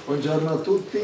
Buongiorno a tutti,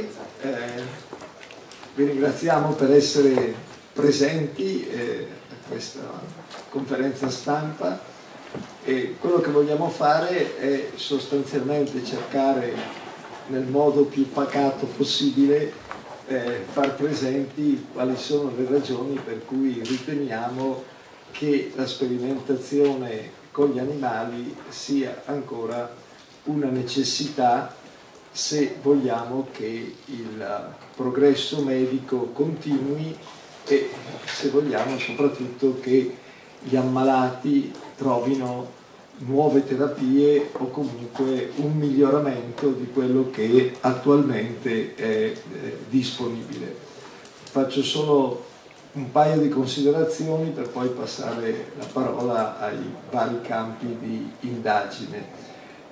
vi ringraziamo per essere presenti a questa conferenza stampa e quello che vogliamo fare è sostanzialmente cercare nel modo più pacato possibile far presenti quali sono le ragioni per cui riteniamo che la sperimentazione con gli animali sia ancora una necessità se vogliamo che il progresso medico continui e se vogliamo soprattutto che gli ammalati trovino nuove terapie o comunque un miglioramento di quello che attualmente è disponibile. Faccio solo un paio di considerazioni per poi passare la parola ai vari campi di indagine.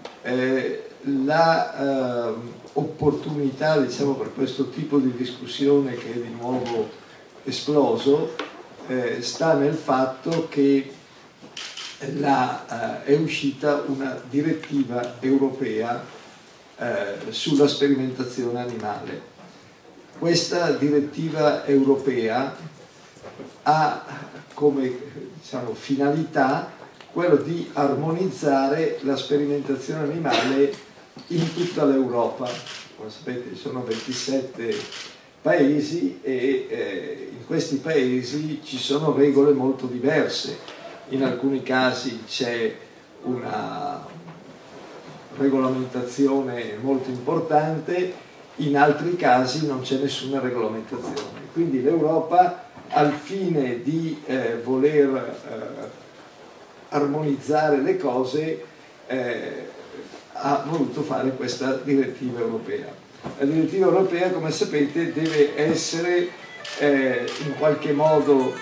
L'opportunità, diciamo, per questo tipo di discussione che è di nuovo esploso sta nel fatto che è uscita una direttiva europea sulla sperimentazione animale. Questa direttiva europea ha come, diciamo, finalità quello di armonizzare la sperimentazione animale in tutta l'Europa. Come sapete ci sono 27 paesi e in questi paesi ci sono regole molto diverse. In alcuni casi c'è una regolamentazione molto importante, in altri casi non c'è nessuna regolamentazione. Quindi l'Europa, al fine di voler armonizzare le cose, ha voluto fare questa direttiva europea. La direttiva europea, come sapete, deve essere in qualche modo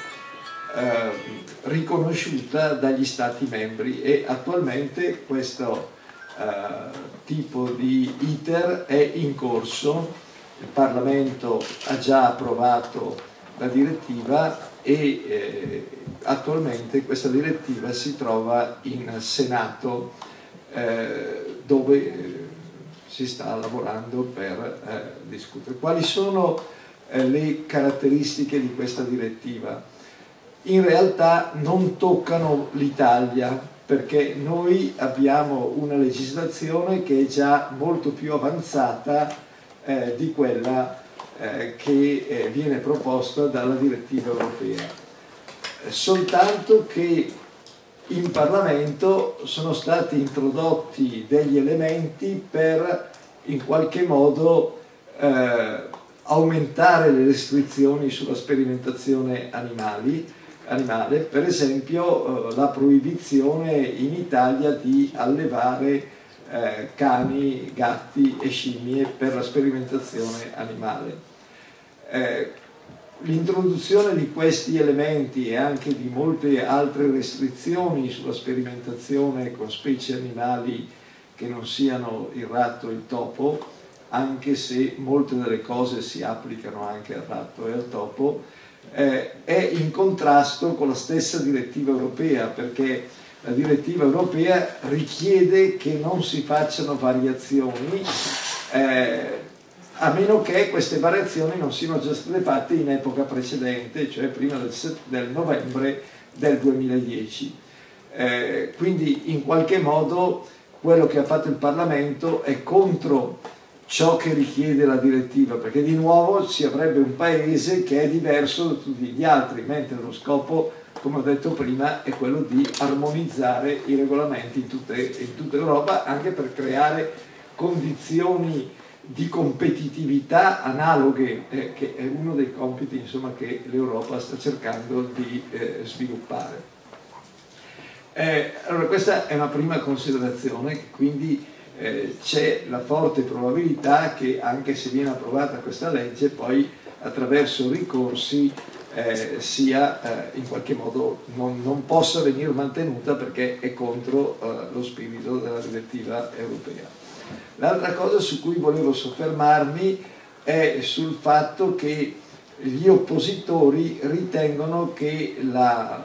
riconosciuta dagli Stati membri e attualmente questo tipo di iter è in corso. Il Parlamento ha già approvato la direttiva e attualmente questa direttiva si trova in Senato dove si sta lavorando per discutere. Quali sono le caratteristiche di questa direttiva? In realtà non toccano l'Italia perché noi abbiamo una legislazione che è già molto più avanzata di quella che viene proposta dalla direttiva europea. Soltanto che in Parlamento sono stati introdotti degli elementi per in qualche modo aumentare le restrizioni sulla sperimentazione animale, per esempio la proibizione in Italia di allevare cani, gatti e scimmie per la sperimentazione animale. L'introduzione di questi elementi e anche di molte altre restrizioni sulla sperimentazione con specie animali che non siano il ratto e il topo, anche se molte delle cose si applicano anche al ratto e al topo, è in contrasto con la stessa direttiva europea, perché la direttiva europea richiede che non si facciano variazioni a meno che queste variazioni non siano già state fatte in epoca precedente, cioè prima del novembre del 2010. Quindi in qualche modo quello che ha fatto il Parlamento è contro ciò che richiede la direttiva, perché di nuovo ci avrebbe un paese che è diverso da tutti gli altri, mentre lo scopo, come ho detto prima, è quello di armonizzare i regolamenti in tutta Europa, anche per creare condizioni di competitività analoghe, che è uno dei compiti, insomma, che l'Europa sta cercando di sviluppare. Allora questa è una prima considerazione, quindi c'è la forte probabilità che anche se viene approvata questa legge poi attraverso ricorsi sia in qualche modo non possa venire mantenuta perché è contro lo spirito della direttiva europea. L'altra cosa su cui volevo soffermarmi è sul fatto che gli oppositori ritengono che la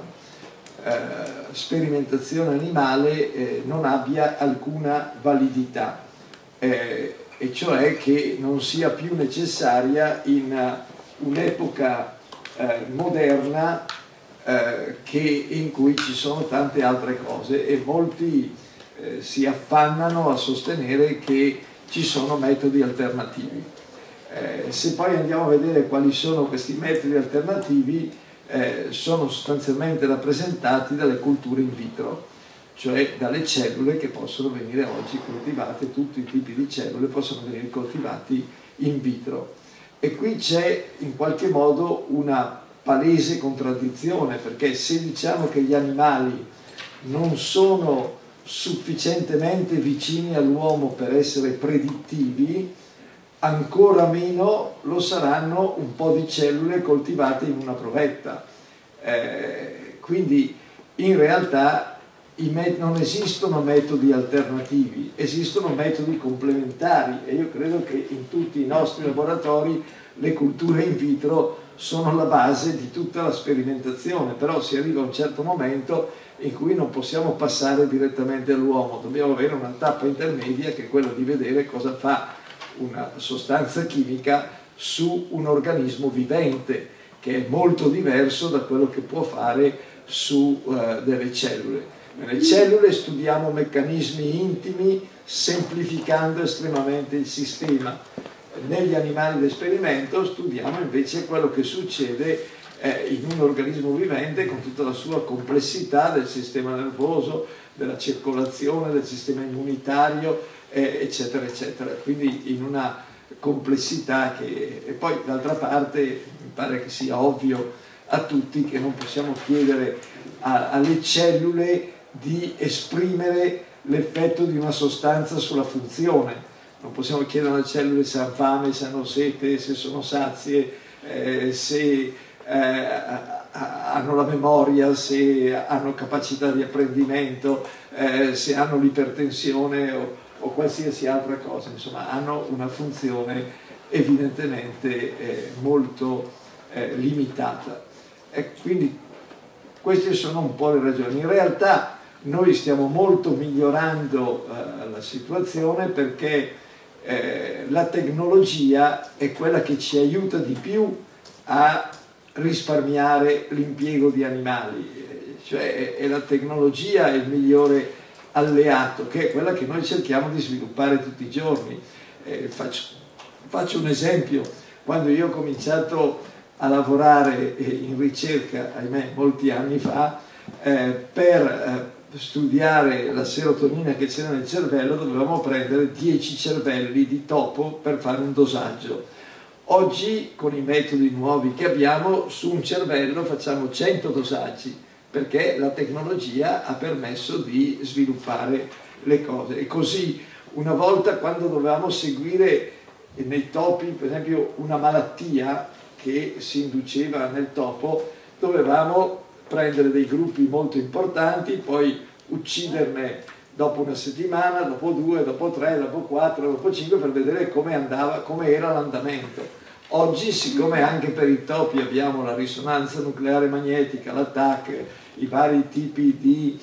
sperimentazione animale non abbia alcuna validità. e cioè che non sia più necessaria in un'epoca moderna in cui ci sono tante altre cose, e molti si affannano a sostenere che ci sono metodi alternativi. Se poi andiamo a vedere quali sono questi metodi alternativi, sono sostanzialmente rappresentati dalle culture in vitro, cioè dalle cellule che possono venire oggi coltivate, tutti i tipi di cellule possono venire coltivati in vitro. E qui c'è in qualche modo una palese contraddizione, perché se diciamo che gli animali non sono sufficientemente vicini all'uomo per essere predittivi, ancora meno lo saranno un po' di cellule coltivate in una provetta. Quindi in realtà non esistono metodi alternativi, esistono metodi complementari, e io credo che in tutti i nostri laboratori le culture in vitro sono la base di tutta la sperimentazione, però si arriva a un certo momento in cui non possiamo passare direttamente all'uomo, dobbiamo avere una tappa intermedia che è quella di vedere cosa fa una sostanza chimica su un organismo vivente, che è molto diverso da quello che può fare su delle cellule. Nelle cellule studiamo meccanismi intimi, semplificando estremamente il sistema. Negli animali d'esperimento studiamo invece quello che succede in un organismo vivente, con tutta la sua complessità del sistema nervoso, della circolazione, del sistema immunitario, eccetera eccetera, quindi in una complessità che... E poi d'altra parte mi pare che sia ovvio a tutti che non possiamo chiedere alle cellule di esprimere l'effetto di una sostanza sulla funzione. Non possiamo chiedere alle cellule se hanno fame, se hanno sete, se sono sazie, se hanno la memoria, se hanno capacità di apprendimento, se hanno l'ipertensione o qualsiasi altra cosa. Insomma, hanno una funzione evidentemente molto limitata. E quindi queste sono un po' le ragioni. In realtà noi stiamo molto migliorando la situazione, perché la tecnologia è quella che ci aiuta di più a risparmiare l'impiego di animali, cioè è la tecnologia il migliore alleato, che è quella che noi cerchiamo di sviluppare tutti i giorni. Faccio un esempio: quando io ho cominciato a lavorare in ricerca, ahimè, molti anni fa, per studiare la serotonina che c'era nel cervello, dovevamo prendere 10 cervelli di topo per fare un dosaggio. Oggi, con i metodi nuovi che abbiamo, su un cervello facciamo 100 dosaggi, perché la tecnologia ha permesso di sviluppare le cose. E così, una volta, quando dovevamo seguire nei topi, per esempio, una malattia che si induceva nel topo, dovevamo prendere dei gruppi molto importanti, poi ucciderne dopo una settimana, dopo 2, dopo 3, dopo 4, dopo 5, per vedere come andava, come era l'andamento. Oggi, siccome anche per i topi abbiamo la risonanza nucleare magnetica, l'ATAC, i vari tipi di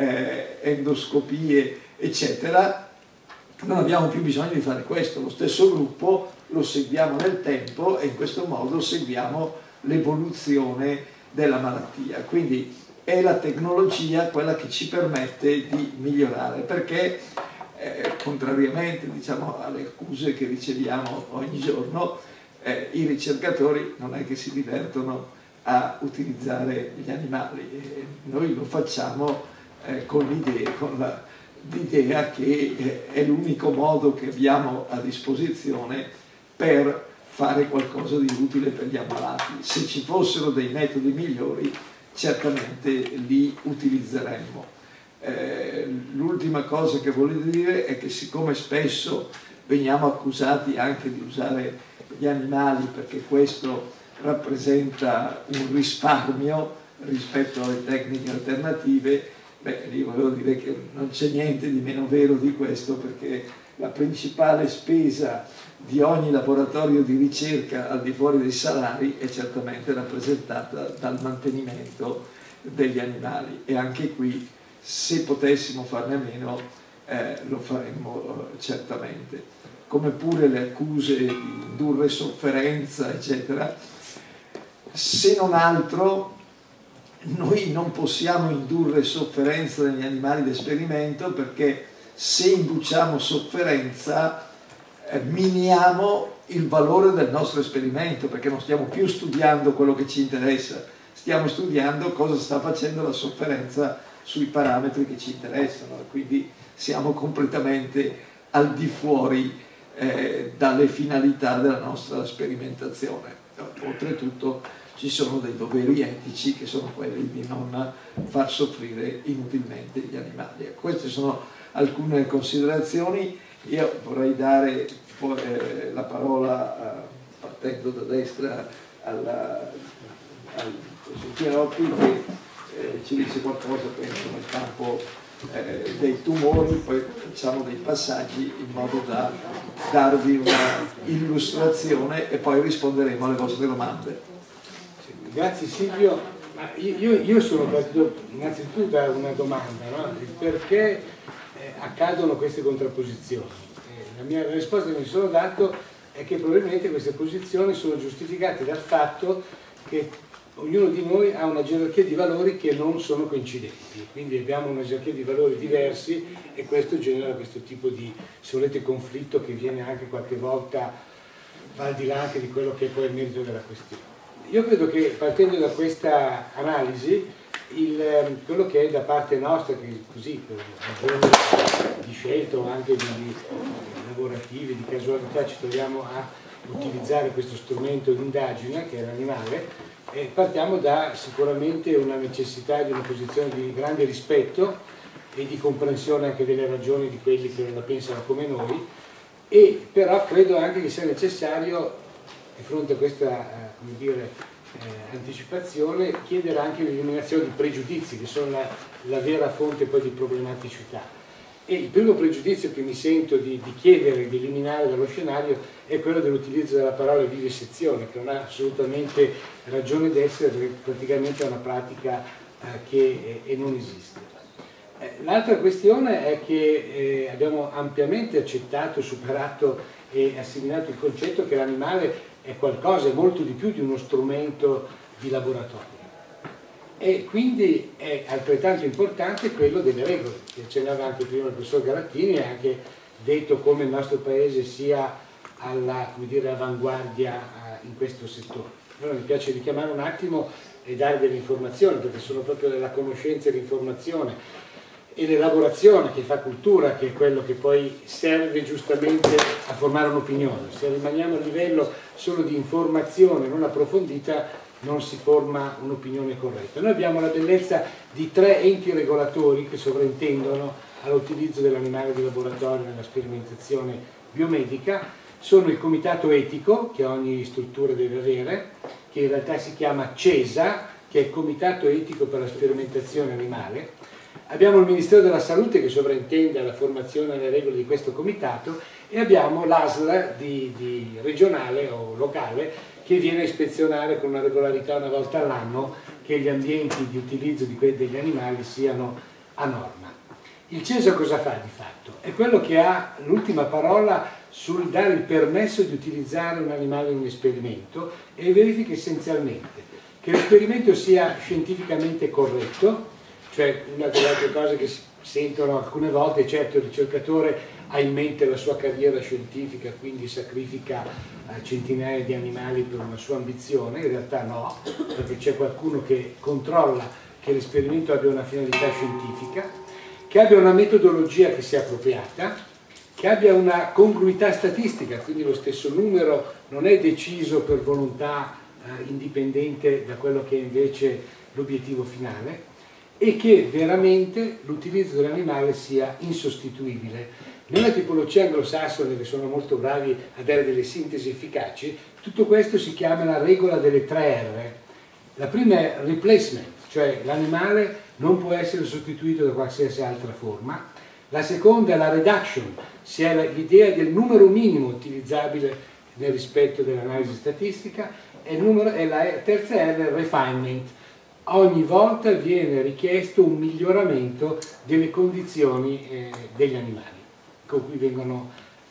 endoscopie, eccetera, non abbiamo più bisogno di fare questo. Lo stesso gruppo lo seguiamo nel tempo e in questo modo seguiamo l'evoluzione della malattia. Quindi è la tecnologia quella che ci permette di migliorare, perché contrariamente, diciamo, alle accuse che riceviamo ogni giorno, i ricercatori non è che si divertono a utilizzare gli animali, noi lo facciamo con l'idea che è l'unico modo che abbiamo a disposizione per fare qualcosa di utile per gli ammalati. Se ci fossero dei metodi migliori, certamente li utilizzeremmo. L'ultima cosa che voglio dire è che, siccome spesso veniamo accusati anche di usare gli animali perché questo rappresenta un risparmio rispetto alle tecniche alternative, beh, io volevo dire che non c'è niente di meno vero di questo, perché la principale spesa di ogni laboratorio di ricerca al di fuori dei salari è certamente rappresentata dal mantenimento degli animali, e anche qui, se potessimo farne a meno, lo faremmo certamente. come pure le accuse di indurre sofferenza, eccetera. Se non altro, noi non possiamo indurre sofferenza negli animali d'esperimento, perché se induciamo sofferenza miniamo il valore del nostro esperimento, perché non stiamo più studiando quello che ci interessa, stiamo studiando cosa sta facendo la sofferenza sui parametri che ci interessano, quindi siamo completamente al di fuori dalle finalità della nostra sperimentazione. Oltretutto ci sono dei doveri etici che sono quelli di non far soffrire inutilmente gli animali. Queste sono alcune considerazioni. Io vorrei dare la parola, partendo da destra, al professor Pierotti, che ci dice qualcosa, penso, nel campo dei tumori, poi facciamo dei passaggi in modo da darvi una illustrazione e poi risponderemo alle vostre domande. Grazie Silvio. Io sono partito innanzitutto da una domanda, no? Perché accadono queste contrapposizioni? La risposta che mi sono dato è che probabilmente queste posizioni sono giustificate dal fatto che ognuno di noi ha una gerarchia di valori che non sono coincidenti, quindi abbiamo una gerarchia di valori diversi e questo genera questo tipo di, se volete, conflitto che viene anche qualche volta, va al di là anche di quello che è poi il merito della questione. Io credo che partendo da questa analisi, quello che è da parte nostra, che così per ragioni di scelta o anche di lavorative, di casualità, ci troviamo a utilizzare questo strumento di indagine che è l'animale, partiamo da sicuramente una necessità di una posizione di grande rispetto e di comprensione anche delle ragioni di quelli che non la pensano come noi, e però credo anche che sia necessario, di fronte a questa come dire, anticipazione, chiedere anche l'eliminazione di pregiudizi che sono la vera fonte poi di problematicità. E il primo pregiudizio che mi sento di chiedere di eliminare dallo scenario è quello dell'utilizzo della parola vivisezione, che non ha assolutamente ragione d'essere, perché praticamente è una pratica che non esiste. L'altra questione è che abbiamo ampiamente accettato, superato e assimilato il concetto che l'animale è qualcosa, è molto di più di uno strumento di laboratorio. E quindi è altrettanto importante quello delle regole, che accennava anche prima il professor Garattini, e ha anche detto come il nostro paese sia alla, come dire, avanguardia in questo settore. Allora mi piace richiamare un attimo e dare delle informazioni, perché sono proprio la conoscenza e l'informazione e l'elaborazione che fa cultura, che è quello che poi serve giustamente a formare un'opinione. Se rimaniamo a livello solo di informazione non approfondita, non si forma un'opinione corretta. Noi abbiamo la bellezza di 3 enti regolatori che sovrintendono all'utilizzo dell'animale di laboratorio nella sperimentazione biomedica. Sono il comitato etico, che ogni struttura deve avere, che in realtà si chiama CESA, che è il comitato etico per la sperimentazione animale. Abbiamo il Ministero della Salute che sovrintende alla formazione e alle regole di questo comitato, e abbiamo l'ASL di regionale o locale che viene a ispezionare con una regolarità una volta all'anno che gli ambienti di utilizzo degli animali siano a norma. Il CESA cosa fa di fatto? È quello che ha l'ultima parola sul dare il permesso di utilizzare un animale in un esperimento e verifica essenzialmente che l'esperimento sia scientificamente corretto, cioè una delle altre cose che si sentono alcune volte, certo il ricercatore ha in mente la sua carriera scientifica, quindi sacrifica centinaia di animali per una sua ambizione. In realtà no, perché c'è qualcuno che controlla che l'esperimento abbia una finalità scientifica, che abbia una metodologia che sia appropriata, che abbia una congruità statistica, quindi lo stesso numero non è deciso per volontà indipendente da quello che è invece l'obiettivo finale, e che veramente l'utilizzo dell'animale sia insostituibile. Nella tipologia anglosassone, che sono molto bravi a dare delle sintesi efficaci, tutto questo si chiama la regola delle 3 R. La prima è replacement, cioè l'animale non può essere sostituito da qualsiasi altra forma. La seconda è la reduction, si ha l'idea del numero minimo utilizzabile nel rispetto dell'analisi statistica, e la terza R è refinement. Ogni volta viene richiesto un miglioramento delle condizioni degli animali con cui vengono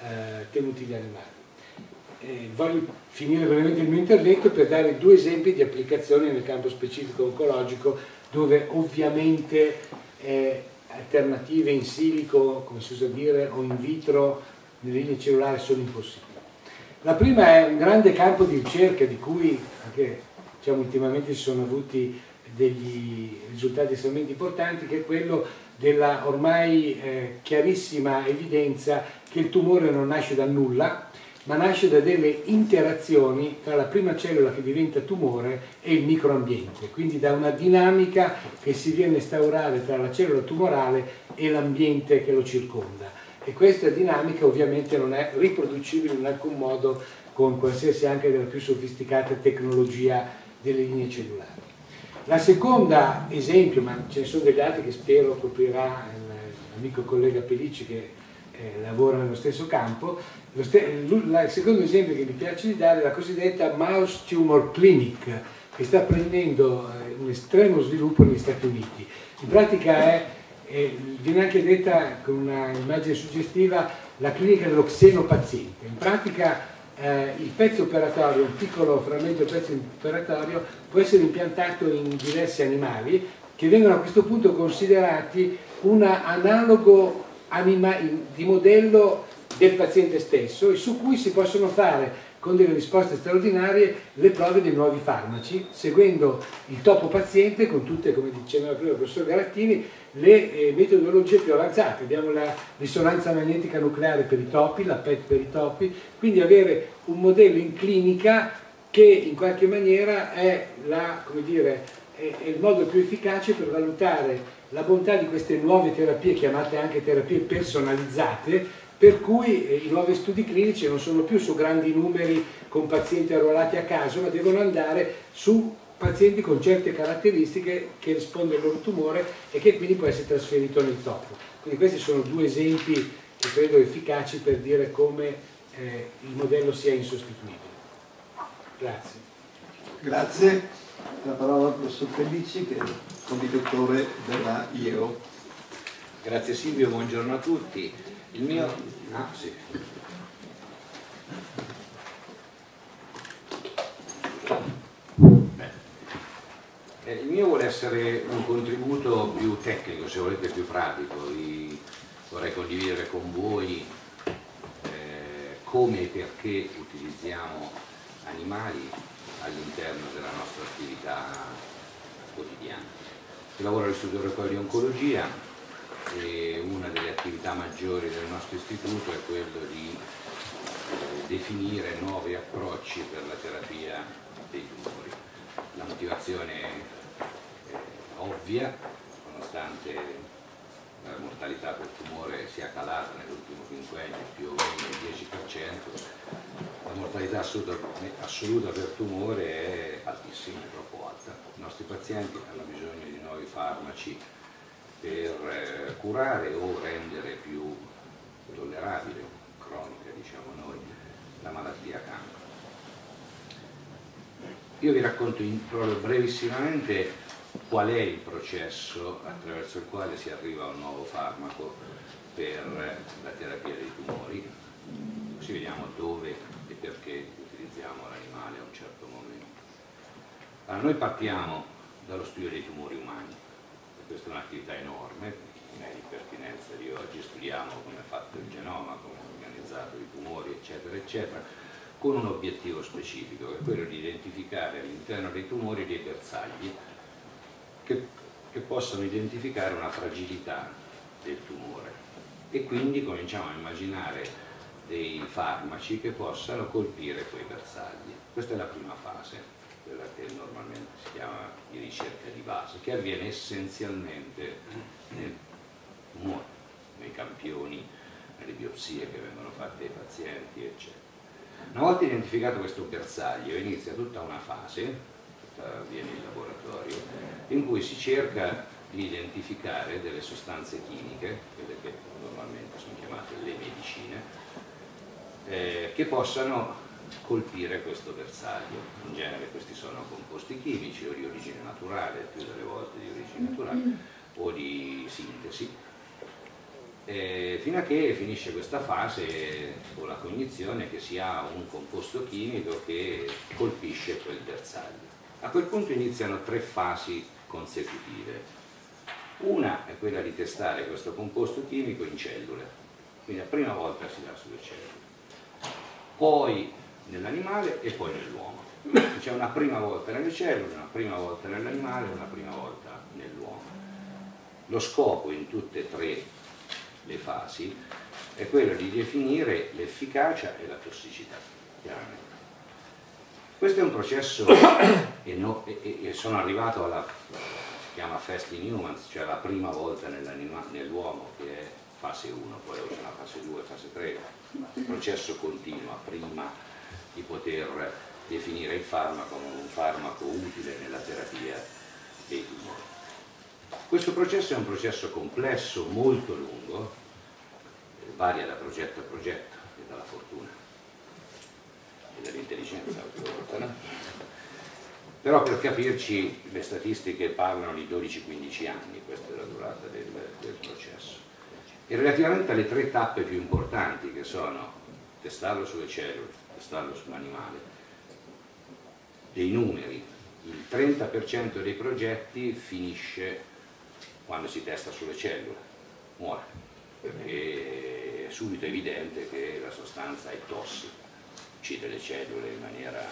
tenuti gli animali. Voglio finire brevemente il mio intervento per dare due esempi di applicazioni nel campo specifico oncologico, dove ovviamente alternative in silico, come si usa dire, o in vitro nelle linee cellulari sono impossibili. La prima è un grande campo di ricerca di cui anche, diciamo, ultimamente si sono avuti degli risultati estremamente importanti, che è quello della ormai chiarissima evidenza che il tumore non nasce dal nulla, ma nasce da delle interazioni tra la prima cellula che diventa tumore e il microambiente, quindi da una dinamica che si viene a instaurare tra la cellula tumorale e l'ambiente che lo circonda. E questa dinamica ovviamente non è riproducibile in alcun modo con qualsiasi, anche della più sofisticata tecnologia delle linee cellulari. La seconda esempio, ma ce ne sono degli altri che spero coprirà l'amico collega Pellicci che lavora nello stesso campo. Il secondo esempio che mi piace di dare è la cosiddetta Mouse Tumor Clinic, che sta prendendo un estremo sviluppo negli Stati Uniti. In pratica viene anche detta con una immagine suggestiva la clinica dello xenopaziente. In pratica il pezzo operatorio, un piccolo frammento del pezzo operatorio, può essere impiantato in diversi animali che vengono a questo punto considerati un analogo di modello del paziente stesso, e su cui si possono fare con delle risposte straordinarie le prove dei nuovi farmaci, seguendo il topo paziente con tutte, come diceva prima il professor Garattini, le metodologie più avanzate. Abbiamo la risonanza magnetica nucleare per i topi, la PET per i topi, quindi avere un modello in clinica che in qualche maniera è il modo più efficace per valutare la bontà di queste nuove terapie, chiamate anche terapie personalizzate, per cui i nuovi studi clinici non sono più su grandi numeri con pazienti arruolati a caso, ma devono andare su pazienti con certe caratteristiche che rispondono al loro tumore e che quindi può essere trasferito nel topo. Quindi questi sono due esempi che credo efficaci per dire come il modello sia insostituibile. Grazie. Grazie. La parola al professor Pellicci, che è il condirettore della IEO. Grazie Silvio, buongiorno a tutti. Il mio... il mio vuole essere un contributo più tecnico, se volete più pratico. Vorrei condividere con voi come e perché utilizziamo animali all'interno della nostra attività quotidiana. Io lavoro all'Istituto Europeo di Oncologia e una delle attività maggiori del nostro istituto è quello di definire nuovi approcci per la terapia dei tumori. La motivazione è ovvia, nonostante la mortalità per tumore sia calata nell'ultimo quinquennio più o meno il 10%, la mortalità assoluta per tumore è altissima, è troppo alta. I nostri pazienti hanno bisogno di nuovi farmaci per curare o rendere più tollerabile, cronica diciamo noi, la malattia cancro. Io vi racconto proprio brevissimamente qual è il processo attraverso il quale si arriva a un nuovo farmaco per la terapia dei tumori, così vediamo dove e perché utilizziamo l'animale a un certo momento. Allora, noi partiamo dallo studio dei tumori umani. Questa è un'attività enorme, non è di pertinenza di oggi, studiamo come è fatto il genoma, come è organizzato i tumori, eccetera, eccetera, con un obiettivo specifico, che è quello di identificare all'interno dei tumori dei bersagli che possano identificare una fragilità del tumore. E quindi cominciamo a immaginare dei farmaci che possano colpire quei bersagli. Questa è la prima fase, quella che normalmente si chiama di ricerca di base, che avviene essenzialmente nel tumore, nei campioni, nelle biopsie che vengono fatte ai pazienti, eccetera. Una volta identificato questo bersaglio inizia tutta una fase, avviene in laboratorio, in cui si cerca di identificare delle sostanze chimiche, quelle che normalmente sono chiamate le medicine, che possano colpire questo bersaglio. In genere questi sono composti chimici o di origine naturale, più delle volte di origine naturale, o di sintesi, fino a che finisce questa fase con la cognizione che si ha un composto chimico che colpisce quel bersaglio. A quel punto iniziano 3 fasi consecutive. Una è quella di testare questo composto chimico in cellule, quindi la prima volta si dà sulle cellule, poi nell'animale e poi nell'uomo. C'è una prima volta nelle cellule, una prima volta nell'animale e una prima volta nell'uomo. Lo scopo in tutte e 3 le fasi è quello di definire l'efficacia e la tossicità, chiaramente. Questo è un processo e sono arrivato alla, si chiama first in humans, cioè la prima volta nell'uomo, che è fase 1, poi c'è una fase 2, fase 3, il processo continua prima di poter definire il farmaco come un farmaco utile nella terapia dei tumori. Questo processo è un processo complesso, molto lungo, varia da progetto a progetto e dalla fortuna e dall'intelligenza altre volte, no? Però per capirci le statistiche parlano di 12-15 anni, questa è la durata del processo. E relativamente alle 3 tappe più importanti, che sono testarlo sulle cellule, testarlo sull'animale, dei numeri, il 30% dei progetti finisce quando si testa sulle cellule, muore, perché è subito evidente che la sostanza è tossica, uccide le cellule in maniera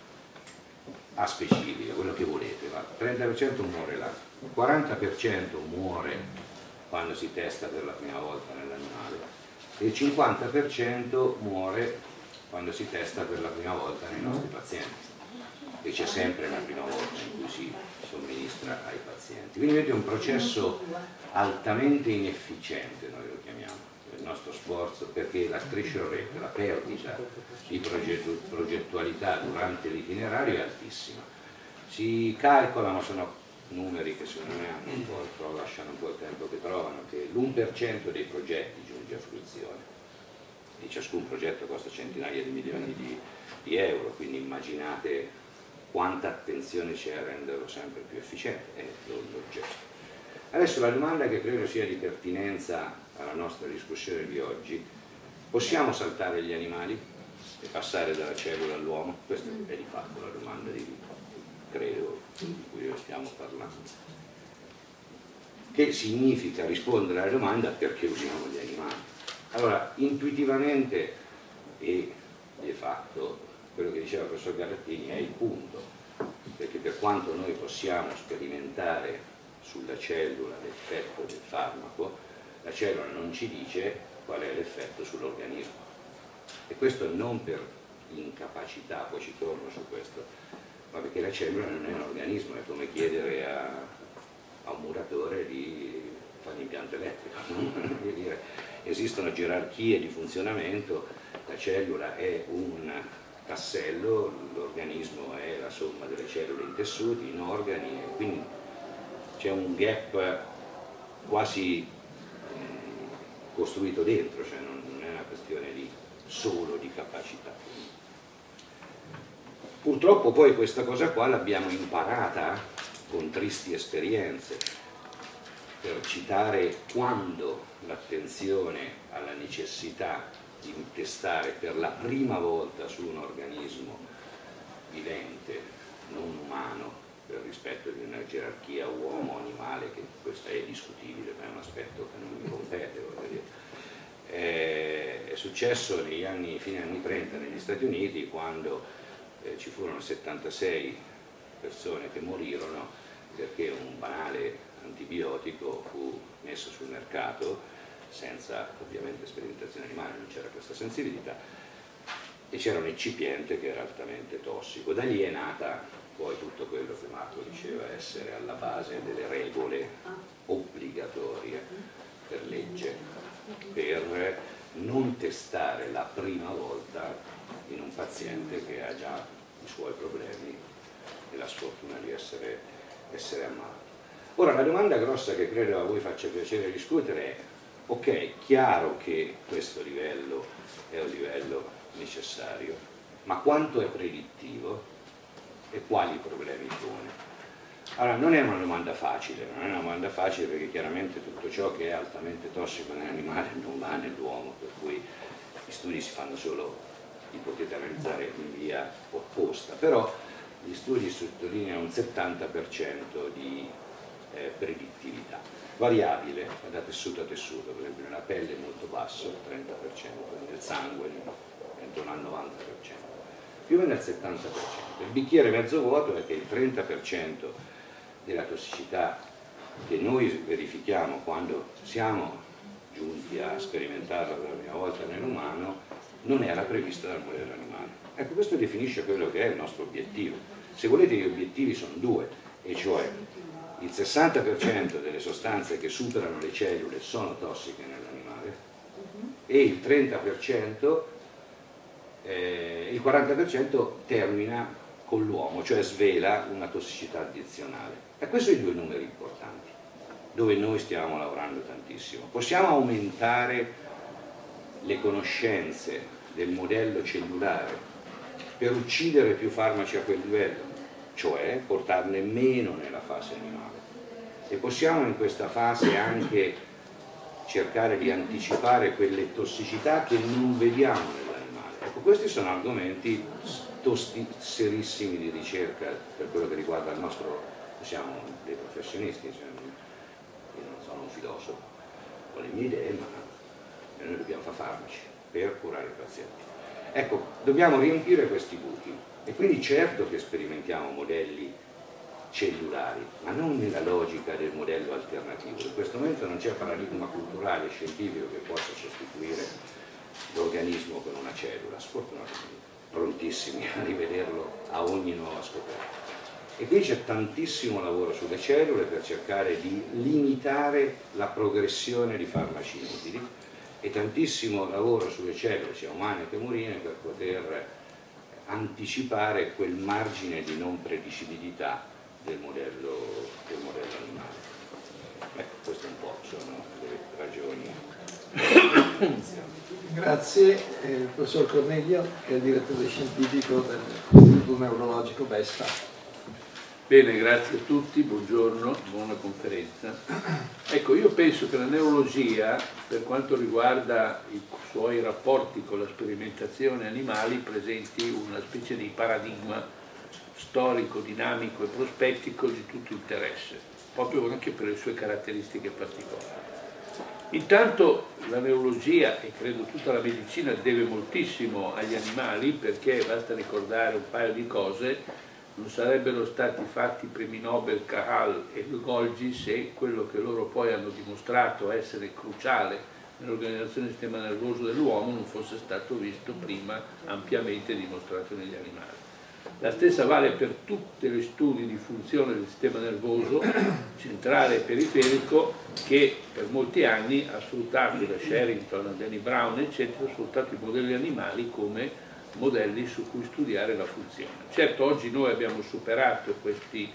aspecifica, quello che volete, ma il 30% muore là, il 40% muore quando si testa per la prima volta nell'animale e il 50% muore quando si testa per la prima volta nei nostri pazienti, e c'è sempre una prima volta in cui si somministra ai pazienti. Quindi vedete, è un processo altamente inefficiente, noi lo chiamiamo, il nostro sforzo, perché l'attrition rate, la perdita di progettualità durante l'itinerario è altissima. Si calcolano, sono numeri che secondo me lasciano un po' il tempo che trovano, che l'1% dei progetti giunge a fruizione, e ciascun progetto costa centinaia di milioni di euro, quindi immaginate quanta attenzione c'è a renderlo sempre più efficiente, è l'oggetto. Adesso la domanda che credo sia di pertinenza alla nostra discussione di oggi: possiamo saltare gli animali e passare dalla cellula all'uomo? Questa è di fatto la domanda credo di cui stiamo parlando. Che significa rispondere alla domanda perché usiamo gli animali? Allora, intuitivamente e di fatto, quello che diceva il professor Gallattini è il punto, perché per quanto noi possiamo sperimentare sulla cellula l'effetto del farmaco, la cellula non ci dice qual è l'effetto sull'organismo, e questo non per incapacità, poi ci torno su questo, ma perché la cellula non è un organismo, è come chiedere a un muratore di fare l'impianto elettrico, no? Dire, esistono gerarchie di funzionamento, la cellula è un tassello, l'organismo è la somma delle cellule in tessuti, in organi, e quindi c'è un gap quasi costruito dentro, cioè non è una questione solo di capacità. Purtroppo poi questa cosa qua l'abbiamo imparata con tristi esperienze, per citare quando l'attenzione alla necessità di testare per la prima volta su un organismo vivente, non umano, per rispetto di una gerarchia uomo-animale, che questo è discutibile, ma è un aspetto che non mi compete, voglio dire. È successo negli fine anni 30 negli Stati Uniti, quando ci furono 76 persone che morirono perché un banale antibiotico fu messo sul mercato senza ovviamente sperimentazione animale, non c'era questa sensibilità, e c'era un eccipiente che era altamente tossico. Da lì è nata poi tutto quello che Marco diceva essere alla base delle regole obbligatorie per legge per non testare la prima volta in un paziente che ha già i suoi problemi e la sfortuna di essere ammalato. Ora, la domanda grossa che credo a voi faccia piacere discutere è: ok, chiaro che questo livello è un livello necessario, ma quanto è predittivo e quali problemi pone? Allora, non è una domanda facile, non è una domanda facile perché chiaramente tutto ciò che è altamente tossico nell'animale non va nell'uomo, per cui gli studi si fanno solo, li potete analizzare in via opposta, però gli studi sottolineano un 70% di predittività, variabile da tessuto a tessuto, per esempio nella pelle è molto basso, il 30%, nel sangue intorno al 90%, più o meno il 70%. Il bicchiere mezzo vuoto è che il 30% della tossicità che noi verifichiamo quando siamo giunti a sperimentarla per la prima volta nell'umano non era prevista dal modello animale. Ecco, questo definisce quello che è il nostro obiettivo. Se volete, gli obiettivi sono due, e cioè il 60% delle sostanze che superano le cellule sono tossiche nell'animale e il 30%, il 40% termina con l'uomo, cioè svela una tossicità addizionale. E questi sono i due numeri importanti, dove noi stiamo lavorando tantissimo. Possiamo aumentare le conoscenze del modello cellulare per uccidere più farmaci a quel livello, cioè portarne meno nella fase animale. E possiamo in questa fase anche cercare di anticipare quelle tossicità che non vediamo nell'animale. Ecco, questi sono argomenti tosti, serissimi di ricerca per quello che riguarda il nostro, siamo dei professionisti, io non sono un filosofo, ho le mie idee, ma noi dobbiamo fare farmaci per curare i pazienti. Ecco, dobbiamo riempire questi buchi e quindi certo che sperimentiamo modelli cellulari, ma non nella logica del modello alternativo. In questo momento non c'è paradigma culturale e scientifico che possa sostituire l'organismo con una cellula, sfortunatamente, prontissimi a rivederlo a ogni nuova scoperta. E qui c'è tantissimo lavoro sulle cellule per cercare di limitare la progressione di farmaci inutili e tantissimo lavoro sulle cellule, sia umane che murine, per poter anticipare quel margine di non predicibilità del modello animale. Ecco, questo è un po' sono le ragioni. Grazie, professor Cornelio, che è il direttore scientifico dell'Istituto Neurologico Vespa. Bene, grazie a tutti, buongiorno, buona conferenza. Ecco, io penso che la neurologia, per quanto riguarda i suoi rapporti con la sperimentazione animali, presenti una specie di paradigma storico, dinamico e prospettico di tutto interesse, proprio anche per le sue caratteristiche particolari. Intanto la neurologia, e credo tutta la medicina, deve moltissimo agli animali, perché basta ricordare un paio di cose: non sarebbero stati fatti i premi Nobel Cajal e Golgi se quello che loro poi hanno dimostrato essere cruciale nell'organizzazione del sistema nervoso dell'uomo non fosse stato visto prima ampiamente dimostrato negli animali. La stessa vale per tutti gli studi di funzione del sistema nervoso centrale e periferico che per molti anni ha sfruttato, da Sherrington a Danny Brown eccetera, ha sfruttato i modelli animali come modelli su cui studiare la funzione. Certo, oggi noi abbiamo superato queste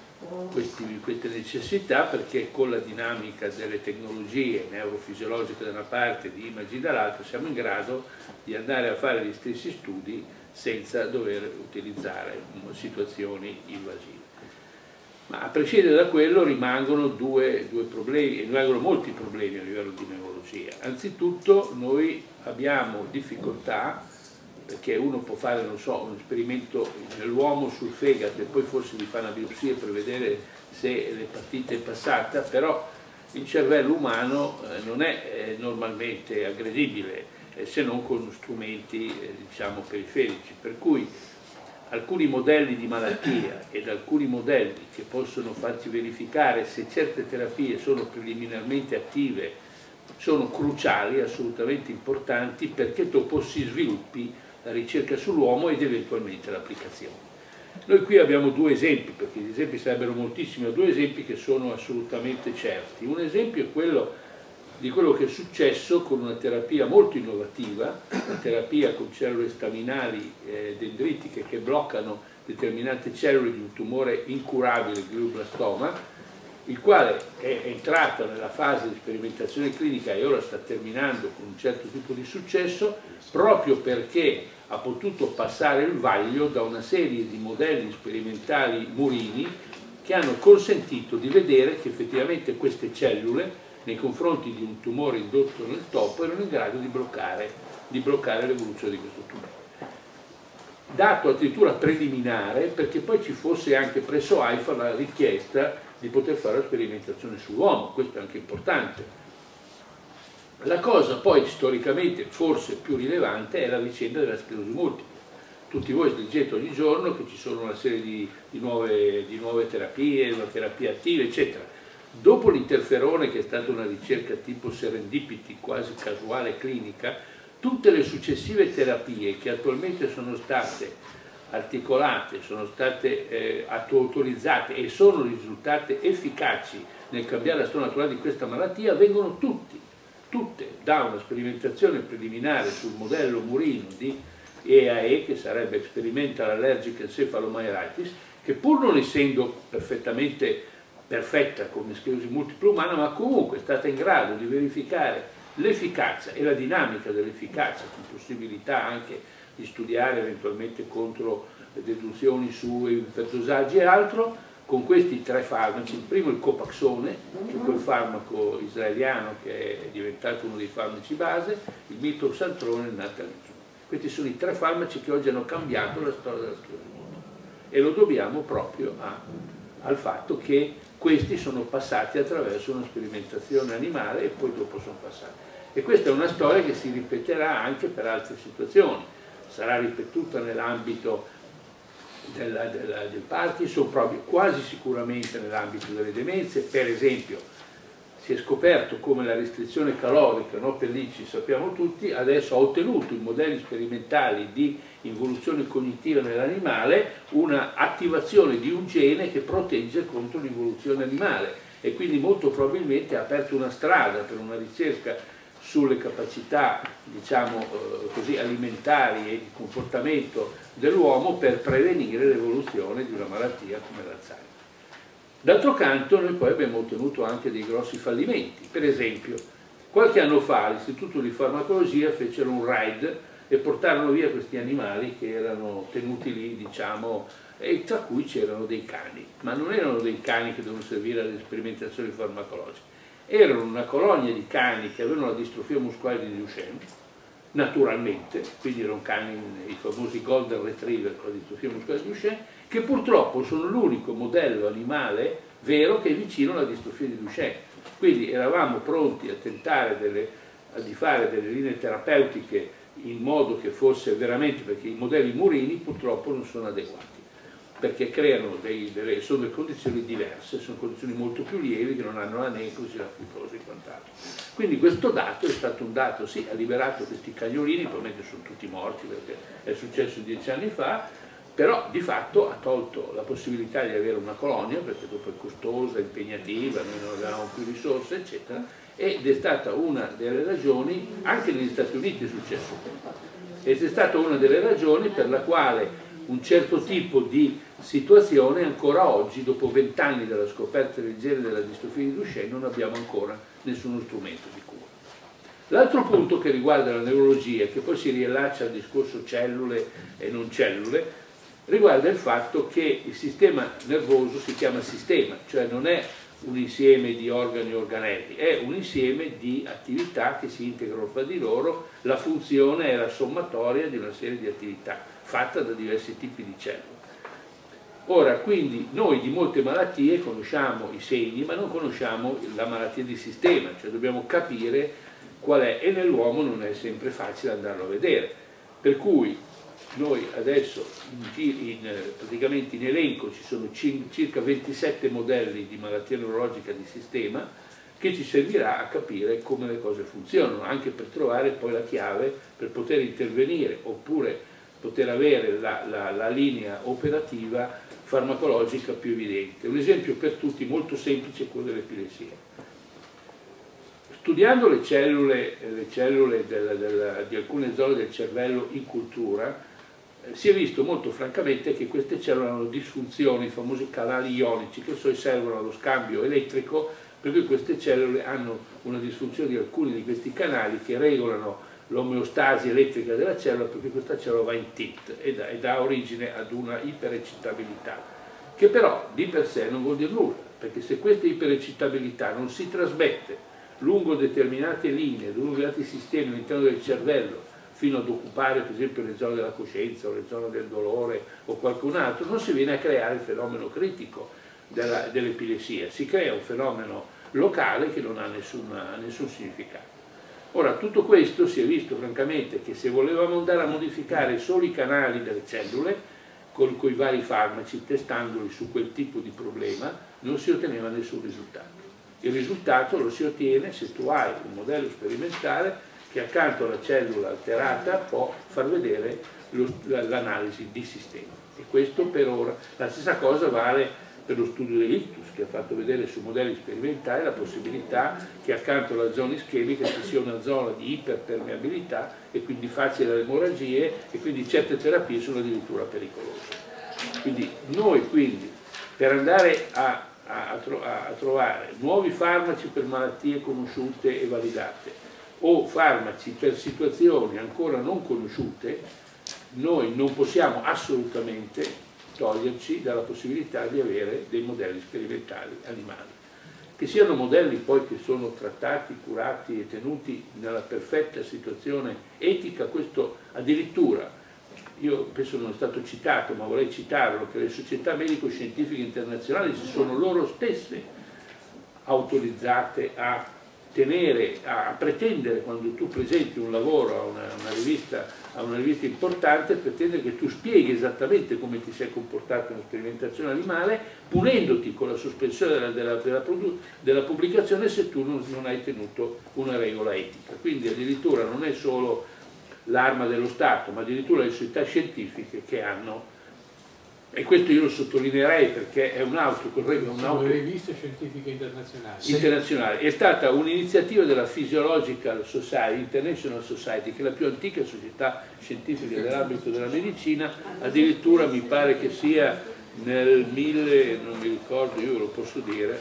necessità, perché con la dinamica delle tecnologie neurofisiologiche da una parte e di immagini dall'altra siamo in grado di andare a fare gli stessi studi senza dover utilizzare situazioni invasive. Ma a prescindere da quello rimangono due problemi, e rimangono molti problemi a livello di neurologia. Anzitutto noi abbiamo difficoltà, perché uno può fare, non so, un esperimento nell'uomo sul fegato e poi forse gli fa una biopsia per vedere se l'epatite è passata, però il cervello umano non è normalmente aggredibile se non con strumenti diciamo periferici, per cui alcuni modelli di malattia ed alcuni modelli che possono farci verificare se certe terapie sono preliminarmente attive sono cruciali, assolutamente importanti, perché dopo si sviluppi la ricerca sull'uomo ed eventualmente l'applicazione. Noi qui abbiamo due esempi, perché gli esempi sarebbero moltissimi, ma due esempi che sono assolutamente certi. Un esempio è quello di quello che è successo con una terapia molto innovativa, una terapia con cellule staminali dendritiche che bloccano determinate cellule di un tumore incurabile, il glioblastoma, il quale è entrato nella fase di sperimentazione clinica e ora sta terminando con un certo tipo di successo, proprio perché ha potuto passare il vaglio da una serie di modelli sperimentali murini che che hanno consentito di vedere che effettivamente queste cellule, nei confronti di un tumore indotto nel topo, erano in grado di bloccare l'evoluzione di questo tumore. Dato addirittura preliminare, perché poi ci fosse anche presso AIFA la richiesta di poter fare la sperimentazione sull'uomo, questo è anche importante. La cosa poi storicamente forse più rilevante è la vicenda della sclerosi multipla. Tutti voi leggete ogni giorno che ci sono una serie di nuove terapie, una terapia attiva, eccetera. Dopo l'interferone, che è stata una ricerca tipo serendipity, quasi casuale clinica, tutte le successive terapie che attualmente sono state articolate, sono state autorizzate e sono risultate efficaci nel cambiare la storia naturale di questa malattia, vengono tutte da una sperimentazione preliminare sul modello murino di EAE, che sarebbe Experimental Allergic Encephalomyelitis, che pur non essendo perfetta come sclerosi multipla umana, ma comunque è stata in grado di verificare l'efficacia e la dinamica dell'efficacia, con possibilità anche di studiare eventualmente contro le deduzioni su iperdosaggi e altro, con questi 3 farmaci. Il primo è il Copaxone, che è quel farmaco israeliano che è diventato uno dei farmaci base, il mitoxantrone e il natalizumab. Questi sono i 3 farmaci che oggi hanno cambiato la storia della sclerosi multipla, e lo dobbiamo proprio al fatto che questi sono passati attraverso una sperimentazione animale e poi dopo sono passati. E questa è una storia che si ripeterà anche per altre situazioni, sarà ripetuta nell'ambito del Parkinson, proprio quasi sicuramente nell'ambito delle demenze. Per esempio, si è scoperto come la restrizione calorica, no, per l'ICI, sappiamo tutti, adesso ha ottenuto in modelli sperimentali di involuzione cognitiva nell'animale una attivazione di un gene che protegge contro l'involuzione animale, e quindi molto probabilmente ha aperto una strada per una ricerca sulle capacità, diciamo così, alimentari e di comportamento dell'uomo per prevenire l'evoluzione di una malattia come l'Alzheimer. D'altro canto noi poi abbiamo ottenuto anche dei grossi fallimenti. Per esempio, qualche anno fa l'Istituto di Farmacologia fecero un raid e portarono via questi animali che erano tenuti lì, diciamo, e tra cui c'erano dei cani, ma non erano dei cani che dovevano servire alle sperimentazioni farmacologiche, erano una colonia di cani che avevano la distrofia muscolare di Duchenne, naturalmente, quindi erano cani, i famosi Golden Retriever con la distrofia muscolare di Duchenne, che purtroppo sono l'unico modello animale vero che è vicino alla distrofia di Duchenne. Quindi eravamo pronti a tentare di fare delle linee terapeutiche in modo che fosse veramente, perché i modelli murini purtroppo non sono adeguati, perché creano sono delle condizioni diverse, sono condizioni molto più lievi che non hanno la necrosi, la fibrosi e quant'altro. Quindi questo dato è stato un dato, sì, ha liberato questi cagnolini, probabilmente sono tutti morti perché è successo 10 anni fa, però di fatto ha tolto la possibilità di avere una colonia, perché dopo è costosa, impegnativa, noi non avevamo più risorse, eccetera, ed è stata una delle ragioni, anche negli Stati Uniti è successo, ed è stata una delle ragioni per la quale un certo tipo di situazione ancora oggi, dopo 20 anni dalla scoperta del gene della distrofia di Duchenne, non abbiamo ancora nessuno strumento di cura. L'altro punto che riguarda la neurologia, che poi si riallaccia al discorso cellule e non cellule, riguarda il fatto che il sistema nervoso si chiama sistema, cioè non è un insieme di organi e organelli, è un insieme di attività che si integrano fra di loro, la funzione è la sommatoria di una serie di attività fatta da diversi tipi di cellule. Ora, quindi noi di molte malattie conosciamo i segni, ma non conosciamo la malattia di sistema, cioè dobbiamo capire qual è, e nell'uomo non è sempre facile andarlo a vedere. Per cui noi adesso praticamente in elenco ci sono circa 27 modelli di malattia neurologica di sistema che ci servirà a capire come le cose funzionano, anche per trovare poi la chiave per poter intervenire oppure poter avere la linea operativa farmacologica più evidente. Un esempio per tutti molto semplice è quello dell'epilessia. Studiando le cellule di alcune zone del cervello in cultura, si è visto molto francamente che queste cellule hanno disfunzioni, i famosi canali ionici, che servono allo scambio elettrico, per cui queste cellule hanno una disfunzione di alcuni di questi canali che regolano l'omeostasi elettrica della cellula, perché questa cellula va in tilt e dà origine ad una iperecitabilità. che però di per sé non vuol dire nulla, perché se questa iperecitabilità non si trasmette lungo determinate linee, lungo determinati sistemi all'interno del cervello, fino ad occupare per esempio le zone della coscienza o le zone del dolore o qualcun altro, non si viene a creare il fenomeno critico dell'epilessia, si crea un fenomeno locale che non ha nessun significato. Ora, tutto questo si è visto francamente che se volevamo andare a modificare solo i canali delle cellule, con i vari farmaci, testandoli su quel tipo di problema, non si otteneva nessun risultato. Il risultato lo si ottiene se tu hai un modello sperimentale che accanto alla cellula alterata può far vedere l'analisi di sistema. E questo per ora. La stessa cosa vale per lo studio dell'ictus, che ha fatto vedere su modelli sperimentali la possibilità che accanto alla zona ischemica ci sia una zona di iperpermeabilità e quindi facile alle emorragie e quindi certe terapie sono addirittura pericolose. Quindi noi per andare a trovare nuovi farmaci per malattie conosciute e validate o farmaci per situazioni ancora non conosciute, noi non possiamo assolutamente toglierci dalla possibilità di avere dei modelli sperimentali animali. Che siano modelli poi che sono trattati, curati e tenuti nella perfetta situazione etica, questo addirittura, io penso non è stato citato, ma vorrei citarlo, che le società medico-scientifiche internazionali si sono loro stesse autorizzate a pretendere, quando tu presenti un lavoro a una rivista importante, pretendere che tu spieghi esattamente come ti sei comportato in una sperimentazione animale, punendoti con la sospensione della pubblicazione se tu non hai tenuto una regola etica. Quindi addirittura non è solo l'arma dello Stato, ma addirittura le società scientifiche che hanno, e questo io lo sottolineerei perché è Sono riviste scientifiche internazionali. È stata un'iniziativa della Physiological Society, International Society, che è la più antica società scientifica nell'ambito della medicina, addirittura mi pare che sia nel 1000, non mi ricordo, io ve lo posso dire.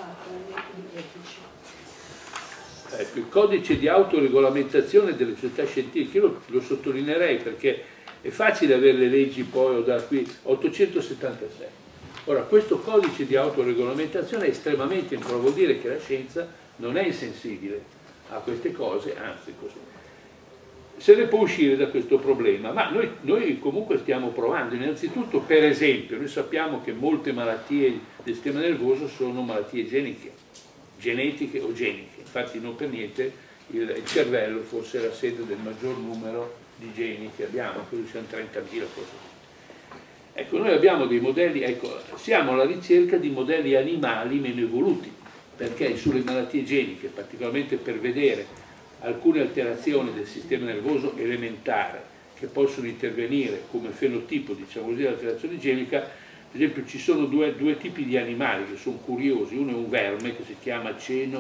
Ecco, il codice di autoregolamentazione delle società scientifiche, io lo sottolineerei perché è facile avere le leggi poi da qui, 876. Ora, questo codice di autoregolamentazione è estremamente importante, vuol dire che la scienza non è insensibile a queste cose, anzi così. Se ne può uscire da questo problema, ma noi comunque stiamo provando. Innanzitutto, per esempio, noi sappiamo che molte malattie del sistema nervoso sono malattie genetiche o geniche, infatti non per niente il cervello forse è la sede del maggior numero di geni che abbiamo, credo siano 30.000 cose. Ecco, noi abbiamo dei modelli, ecco, siamo alla ricerca di modelli animali meno evoluti, perché sulle malattie geniche, particolarmente per vedere alcune alterazioni del sistema nervoso elementare che possono intervenire come fenotipo, diciamo così, dell'alterazione genica, per esempio ci sono due tipi di animali che sono curiosi, uno è un verme che si chiama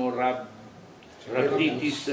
Caenorhabditis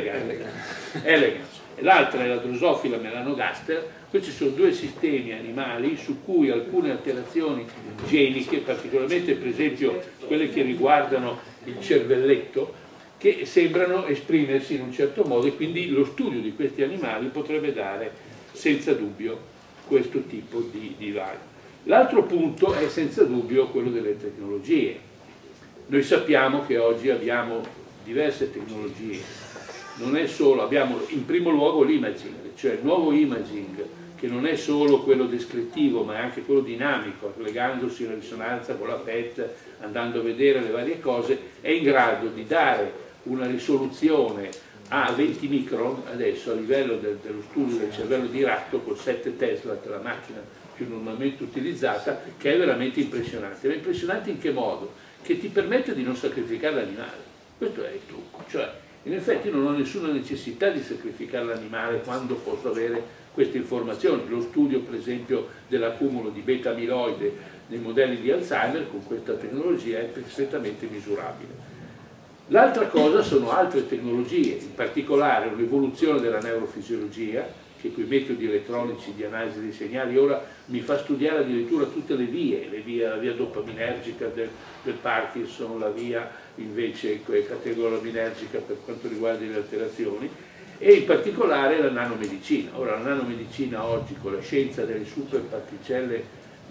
elegans, l'altra è la Drosophila melanogaster. Questi sono due sistemi animali su cui alcune alterazioni geniche, particolarmente per esempio quelle che riguardano il cervelletto, che sembrano esprimersi in un certo modo, e quindi lo studio di questi animali potrebbe dare senza dubbio questo tipo di vario. L'altro punto è senza dubbio quello delle tecnologie. Noi sappiamo che oggi abbiamo diverse tecnologie, non è solo, abbiamo in primo luogo l'imaging, cioè il nuovo imaging, che non è solo quello descrittivo ma è anche quello dinamico, legandosi alla risonanza con la PET, andando a vedere le varie cose, è in grado di dare una risoluzione a 20 micron adesso a livello dello studio del cervello di ratto con 7 Tesla, che è la macchina più normalmente utilizzata, che è veramente impressionante. Ma impressionante in che modo? Che ti permette di non sacrificare l'animale. Questo è il trucco, cioè in effetti non ho nessuna necessità di sacrificare l'animale quando posso avere queste informazioni. Lo studio per esempio dell'accumulo di beta-amiloide nei modelli di Alzheimer con questa tecnologia è perfettamente misurabile. L'altra cosa sono altre tecnologie, in particolare un'evoluzione della neurofisiologia, che con i metodi elettronici di analisi dei segnali ora mi fa studiare addirittura tutte le vie, la via dopaminergica del Parkinson, la via invece categoraminergica per quanto riguarda le alterazioni, e in particolare la nanomedicina. Ora la nanomedicina oggi con la scienza delle superparticelle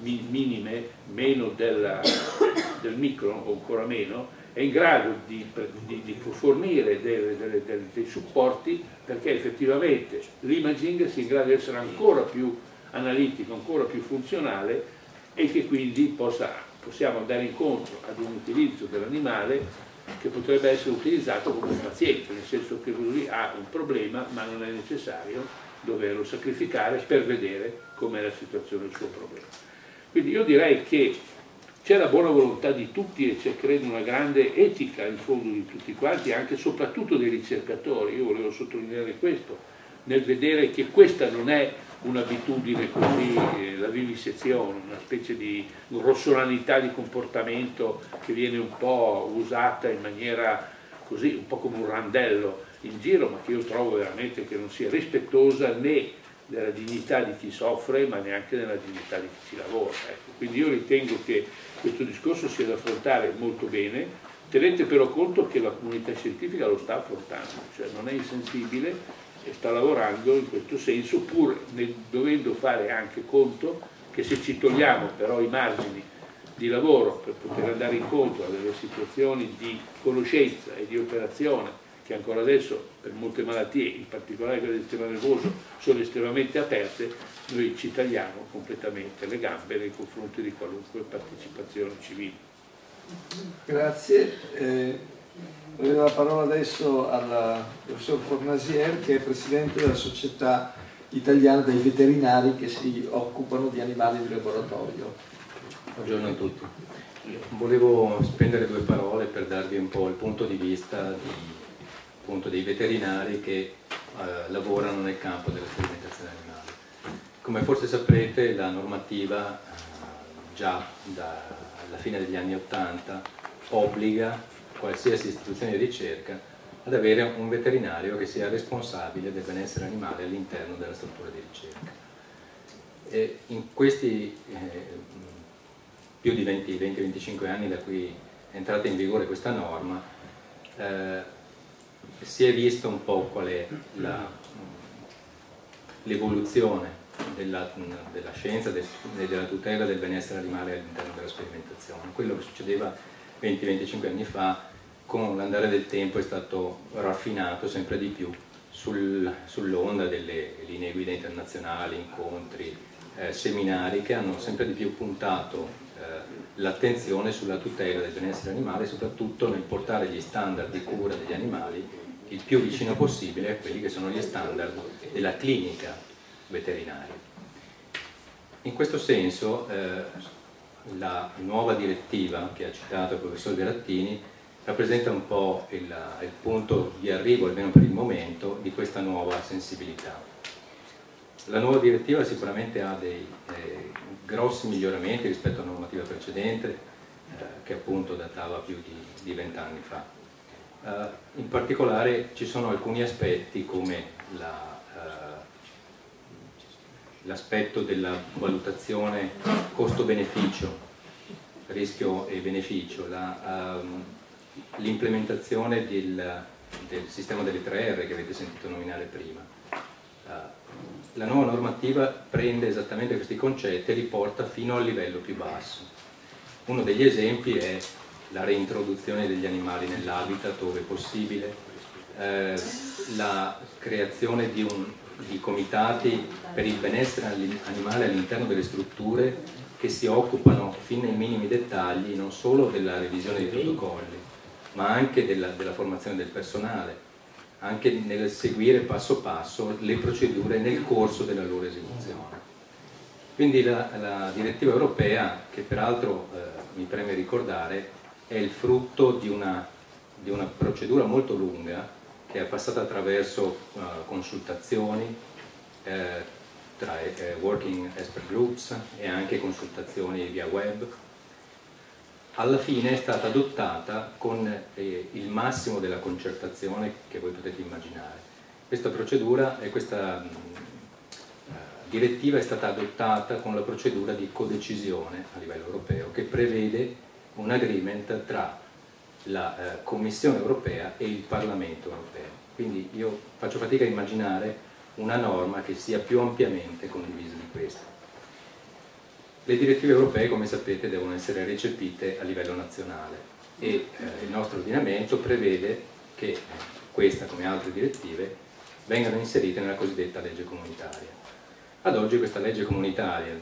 minime, meno del micron o ancora meno, è in grado di fornire dei supporti perché effettivamente l'imaging sia in grado di essere ancora più analitico, ancora più funzionale, e che quindi possiamo andare incontro ad un utilizzo dell'animale che potrebbe essere utilizzato come un paziente, nel senso che lui ha un problema ma non è necessario doverlo sacrificare per vedere com'è la situazione del suo problema. Quindi io direi che c'è la buona volontà di tutti e c'è, credo, una grande etica in fondo di tutti quanti, anche e soprattutto dei ricercatori. Io volevo sottolineare questo, nel vedere che questa non è un'abitudine così, la vivisezione, una specie di grossolanità di comportamento che viene un po' usata in maniera così, un po' come un randello in giro, ma che io trovo veramente che non sia rispettosa né della dignità di chi soffre, ma neanche della dignità di chi ci lavora. Ecco. Quindi io ritengo che questo discorso sia da affrontare molto bene. Tenete però conto che la comunità scientifica lo sta affrontando, cioè non è insensibile e sta lavorando in questo senso, pur dovendo fare anche conto che se ci togliamo però i margini di lavoro per poter andare incontro a delle situazioni di conoscenza e di operazione che ancora adesso per molte malattie, in particolare quelle del sistema nervoso, sono estremamente aperte, noi ci tagliamo completamente le gambe nei confronti di qualunque partecipazione civile. Grazie. Do la parola adesso al professor Fornasier, che è presidente della Società Italiana dei Veterinari che si occupano di animali di laboratorio. Buongiorno a tutti. Volevo spendere due parole per darvi un po' il punto di vista dei veterinari che lavorano nel campo della sperimentazione animale. Come forse saprete, la normativa già dalla fine degli anni '80 obbliga qualsiasi istituzione di ricerca ad avere un veterinario che sia responsabile del benessere animale all'interno della struttura di ricerca. E in questi più di 20-25 anni da cui è entrata in vigore questa norma, si è visto un po' qual è l'evoluzione della scienza e della tutela del benessere animale all'interno della sperimentazione. Quello che succedeva 20-25 anni fa, con l'andare del tempo, è stato raffinato sempre di più sull'onda delle linee guida internazionali, incontri, seminari che hanno sempre di più puntato l'attenzione sulla tutela del benessere animale, soprattutto nel portare gli standard di cura degli animali il più vicino possibile a quelli che sono gli standard della clinica veterinaria. In questo senso la nuova direttiva che ha citato il professor Garattini rappresenta un po' il punto di arrivo, almeno per il momento, di questa nuova sensibilità. La nuova direttiva sicuramente ha dei grossi miglioramenti rispetto alla normativa precedente, che appunto datava più di 20 anni fa. In particolare ci sono alcuni aspetti come l'aspetto della valutazione costo-beneficio, rischio e beneficio, l'implementazione del sistema delle 3R che avete sentito nominare prima. La nuova normativa prende esattamente questi concetti e li porta fino al livello più basso. Uno degli esempi è la reintroduzione degli animali nell'habitat dove possibile, la creazione di comitati per il benessere animale all'interno delle strutture che si occupano fin nei minimi dettagli non solo della revisione dei protocolli, ma anche della formazione del personale, anche nel seguire passo passo le procedure nel corso della loro esecuzione. Quindi la direttiva europea, che peraltro mi preme ricordare, è il frutto di una procedura molto lunga che è passata attraverso consultazioni tra working expert groups e anche consultazioni via web. Alla fine è stata adottata con il massimo della concertazione che voi potete immaginare. Questa procedura e questa direttiva è stata adottata con la procedura di codecisione a livello europeo che prevede un agreement tra la Commissione europea e il Parlamento europeo. Quindi io faccio fatica a immaginare una norma che sia più ampiamente condivisa di questa. Le direttive europee, come sapete, devono essere recepite a livello nazionale e il nostro ordinamento prevede che questa, come altre direttive, vengano inserite nella cosiddetta legge comunitaria. Ad oggi questa legge comunitaria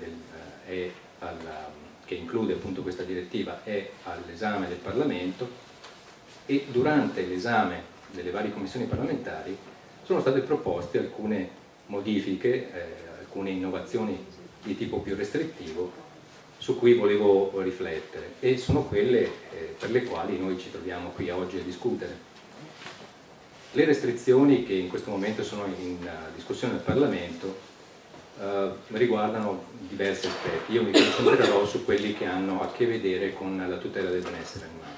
che include appunto questa direttiva è all'esame del Parlamento e durante l'esame delle varie commissioni parlamentari sono state proposte alcune modifiche, alcune innovazioni di tipo più restrittivo su cui volevo riflettere e sono quelle per le quali noi ci troviamo qui oggi a discutere. Le restrizioni che in questo momento sono in discussione al Parlamento riguardano diversi aspetti. Io mi concentrerò su quelli che hanno a che vedere con la tutela del benessere animale,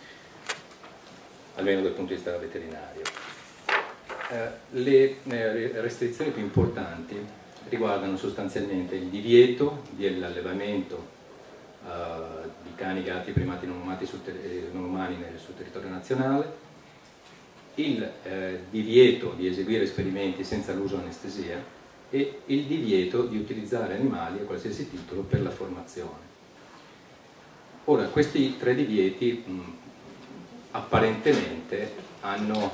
almeno dal punto di vista veterinario. Le restrizioni più importanti riguardano sostanzialmente il divieto dell'allevamento di cani, gatti, primati non umani sul territorio nazionale, il divieto di eseguire esperimenti senza l'uso di anestesia e il divieto di utilizzare animali a qualsiasi titolo per la formazione. Ora, questi tre divieti apparentemente hanno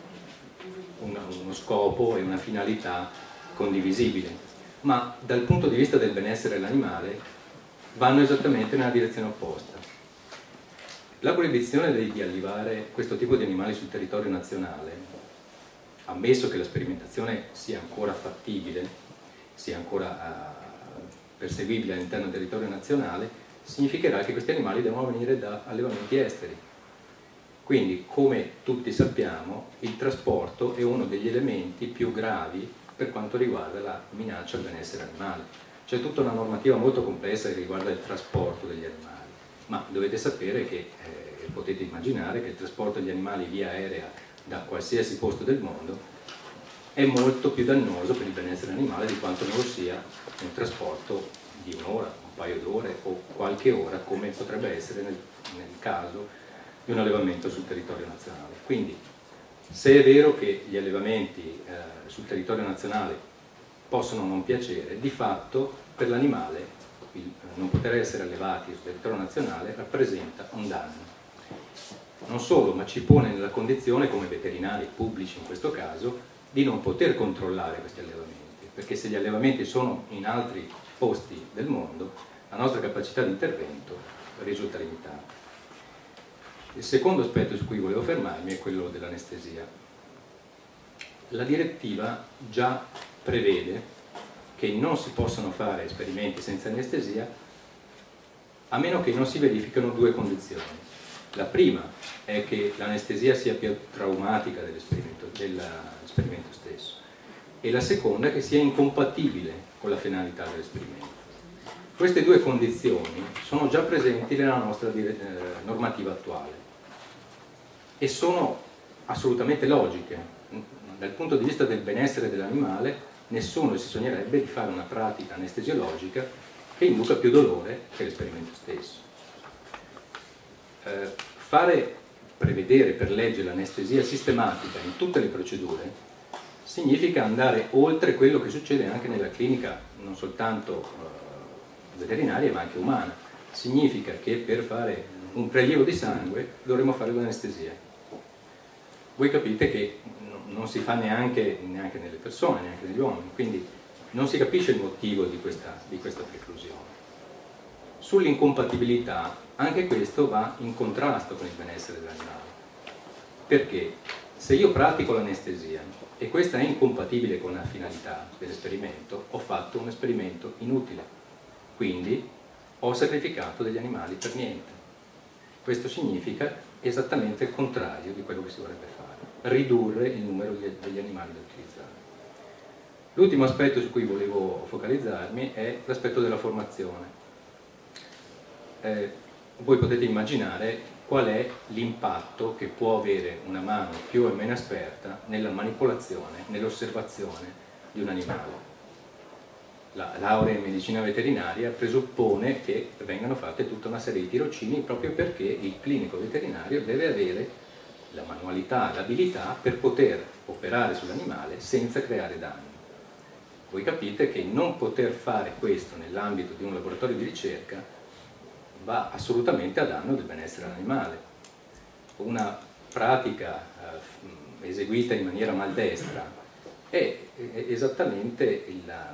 uno scopo e una finalità condivisibile, ma dal punto di vista del benessere dell'animale vanno esattamente nella direzione opposta. La proibizione di allevare questo tipo di animali sul territorio nazionale, ammesso che la sperimentazione sia ancora fattibile, sia ancora perseguibile all'interno del territorio nazionale, significherà che questi animali devono venire da allevamenti esteri. Quindi, come tutti sappiamo, il trasporto è uno degli elementi più gravi per quanto riguarda la minaccia al benessere animale. C'è tutta una normativa molto complessa che riguarda il trasporto degli animali, ma dovete sapere che, potete immaginare che il trasporto degli animali via aerea da qualsiasi posto del mondo è molto più dannoso per il benessere animale di quanto non lo sia un trasporto di un'ora, un paio d'ore o qualche ora, come potrebbe essere nel caso di un allevamento sul territorio nazionale. Quindi, se è vero che gli allevamenti sul territorio nazionale possono non piacere, di fatto per l'animale non poter essere allevati sul territorio nazionale rappresenta un danno. Non solo, ma ci pone nella condizione, come veterinari pubblici in questo caso, di non poter controllare questi allevamenti, perché se gli allevamenti sono in altri posti del mondo, la nostra capacità di intervento risulta limitata. Il secondo aspetto su cui volevo fermarmi è quello dell'anestesia. La direttiva già prevede che non si possono fare esperimenti senza anestesia a meno che non si verificano due condizioni. La prima è che l'anestesia sia più traumatica dell'esperimento stesso e la seconda è che sia incompatibile con la finalità dell'esperimento. Queste due condizioni sono già presenti nella nostra normativa attuale e sono assolutamente logiche. Dal punto di vista del benessere dell'animale nessuno si sognerebbe di fare una pratica anestesiologica che induca più dolore che l'esperimento stesso. Prevedere per legge l'anestesia sistematica in tutte le procedure significa andare oltre quello che succede anche nella clinica, non soltanto veterinaria ma anche umana. Significa che per fare un prelievo di sangue dovremo fare l'anestesia. Voi capite che non si fa neanche nelle persone, neanche negli uomini, quindi non si capisce il motivo di questa preclusione. Sull'incompatibilità, anche questo va in contrasto con il benessere dell'animale, perché se io pratico l'anestesia e questa è incompatibile con la finalità dell'esperimento, ho fatto un esperimento inutile, quindi ho sacrificato degli animali per niente. Questo significa esattamente il contrario di quello che si vorrebbe fare, ridurre il numero degli animali da utilizzare. L'ultimo aspetto su cui volevo focalizzarmi è l'aspetto della formazione. Voi potete immaginare qual è l'impatto che può avere una mano più o meno esperta nella manipolazione, nell'osservazione di un animale. La laurea in medicina veterinaria presuppone che vengano fatte tutta una serie di tirocini proprio perché il clinico veterinario deve avere la manualità, l'abilità per poter operare sull'animale senza creare danni. voi capite che non poter fare questo nell'ambito di un laboratorio di ricerca va assolutamente a danno del benessere animale. Una pratica eseguita in maniera maldestra è esattamente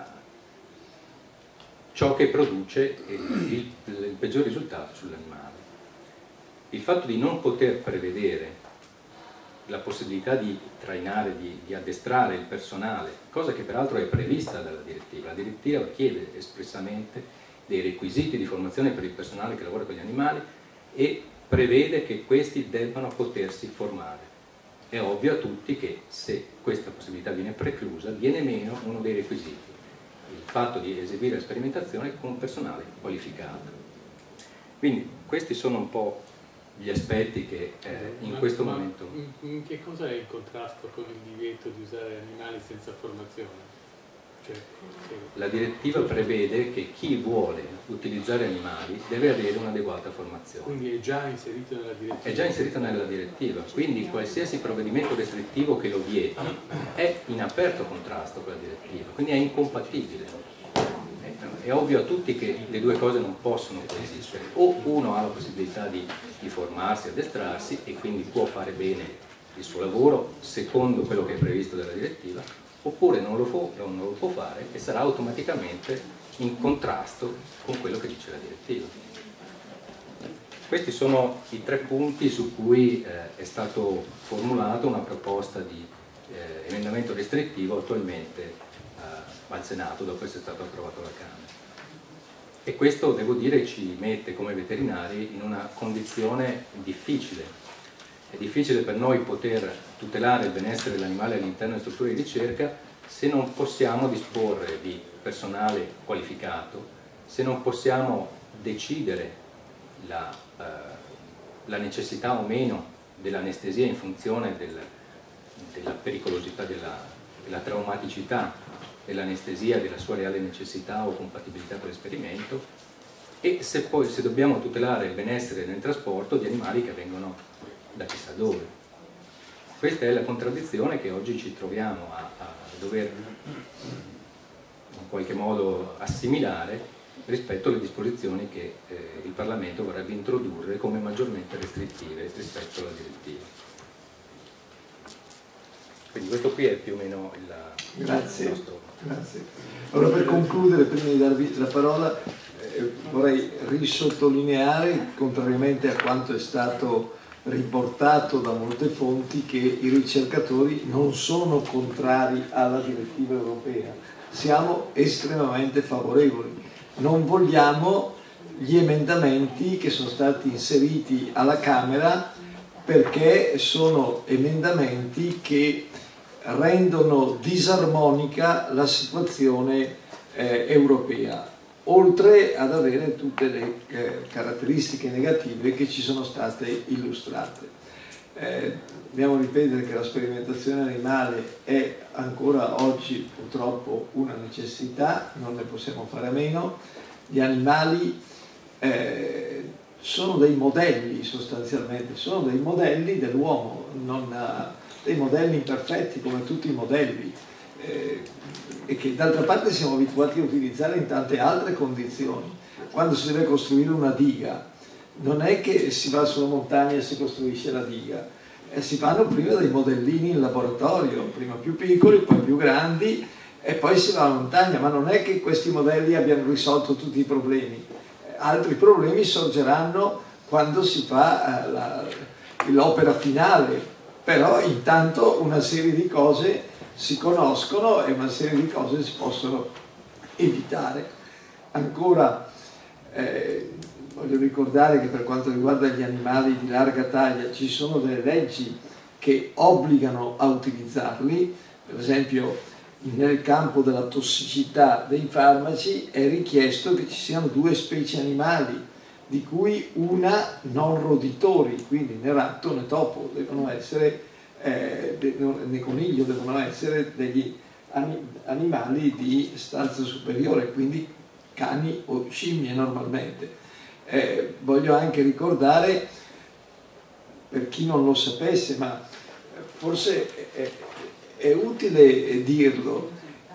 ciò che produce il peggior risultato sull'animale. Il fatto di non poter prevedere la possibilità di trainare, di addestrare il personale, cosa che peraltro è prevista dalla direttiva. La direttiva chiede espressamente dei requisiti di formazione per il personale che lavora con gli animali e prevede che questi debbano potersi formare. È ovvio a tutti che se questa possibilità viene preclusa, viene meno uno dei requisiti, il fatto di eseguire la sperimentazione con personale qualificato. Quindi questi sono un po' gli aspetti che in questo momento... In che cosa è il contrasto con il divieto di usare animali senza formazione? Cioè, la direttiva prevede che chi vuole utilizzare animali deve avere un'adeguata formazione. Quindi è già inserito nella direttiva? È già inserito nella direttiva, quindi qualsiasi provvedimento restrittivo che lo vieti è in aperto contrasto con la direttiva, quindi è incompatibile. È ovvio a tutti che le due cose non possono coesistere, o uno ha la possibilità di formarsi, addestrarsi e quindi può fare bene il suo lavoro secondo quello che è previsto dalla direttiva, oppure non lo può fare e sarà automaticamente in contrasto con quello che dice la direttiva. Questi sono i 3 punti su cui è stato formulato una proposta di emendamento restrittivo attualmente al Senato dopo essere stato approvato alla Camera. E questo, devo dire, ci mette come veterinari in una condizione difficile. È difficile per noi poter tutelare il benessere dell'animale all'interno delle strutture di ricerca se non possiamo disporre di personale qualificato, se non possiamo decidere la necessità o meno dell'anestesia in funzione della pericolosità, della traumaticità dell'anestesia, della sua reale necessità o compatibilità con l'esperimento, e se dobbiamo tutelare il benessere nel trasporto di animali che vengono da chissà dove. Questa è la contraddizione che oggi ci troviamo a dover in qualche modo assimilare rispetto alle disposizioni che il Parlamento vorrebbe introdurre come maggiormente restrittive rispetto alla direttiva. Quindi questo qui è più o meno il nostro... Grazie. Allora, per concludere, prima di darvi la parola, vorrei risottolineare, contrariamente a quanto è stato riportato da molte fonti, che i ricercatori non sono contrari alla direttiva europea. Siamo estremamente favorevoli. Non vogliamo gli emendamenti che sono stati inseriti alla Camera, perché sono emendamenti che rendono disarmonica la situazione europea, oltre ad avere tutte le caratteristiche negative che ci sono state illustrate. Dobbiamo ripetere che la sperimentazione animale è ancora oggi purtroppo una necessità, non ne possiamo fare a meno. Gli animali sono dei modelli, sostanzialmente, sono dei modelli dell'uomo, dei modelli imperfetti come tutti i modelli, e che d'altra parte siamo abituati a utilizzare in tante altre condizioni. Quando si deve costruire una diga, non è che si va sulla montagna e si costruisce la diga, si fanno prima dei modellini in laboratorio, prima più piccoli, poi più grandi, e poi si va alla montagna, ma non è che questi modelli abbiano risolto tutti i problemi. Altri problemi sorgeranno quando si fa l'opera finale, però intanto una serie di cose si conoscono e una serie di cose si possono evitare. Ancora voglio ricordare che per quanto riguarda gli animali di larga taglia ci sono delle leggi che obbligano a utilizzarli. Per esempio, nel campo della tossicità dei farmaci è richiesto che ci siano 2 specie animali, di cui una non roditori, quindi né ratto né topo, devono essere, né coniglio, devono essere degli animali di stanza superiore, quindi cani o scimmie normalmente. Voglio anche ricordare, per chi non lo sapesse, ma forse è utile dirlo,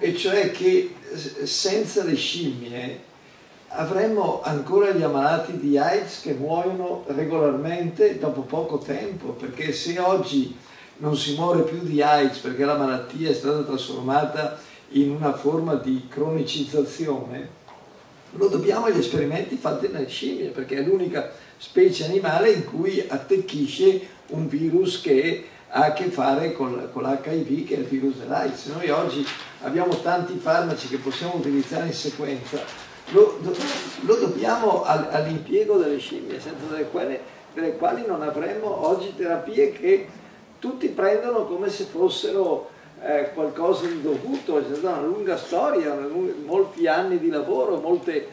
e cioè che senza le scimmie avremmo ancora gli ammalati di AIDS che muoiono regolarmente dopo poco tempo, perché se oggi non si muore più di AIDS perché la malattia è stata trasformata in una forma di cronicizzazione, lo dobbiamo agli esperimenti fatti nelle scimmie, perché è l'unica specie animale in cui attecchisce un virus che ha a che fare con l'HIV, che è il virus dell'AIDS. Noi oggi abbiamo tanti farmaci che possiamo utilizzare in sequenza, lo dobbiamo all'impiego delle scimmie, senza delle quali non avremmo oggi terapie che tutti prendono come se fossero qualcosa di dovuto. C'è stata una lunga storia, molti anni di lavoro,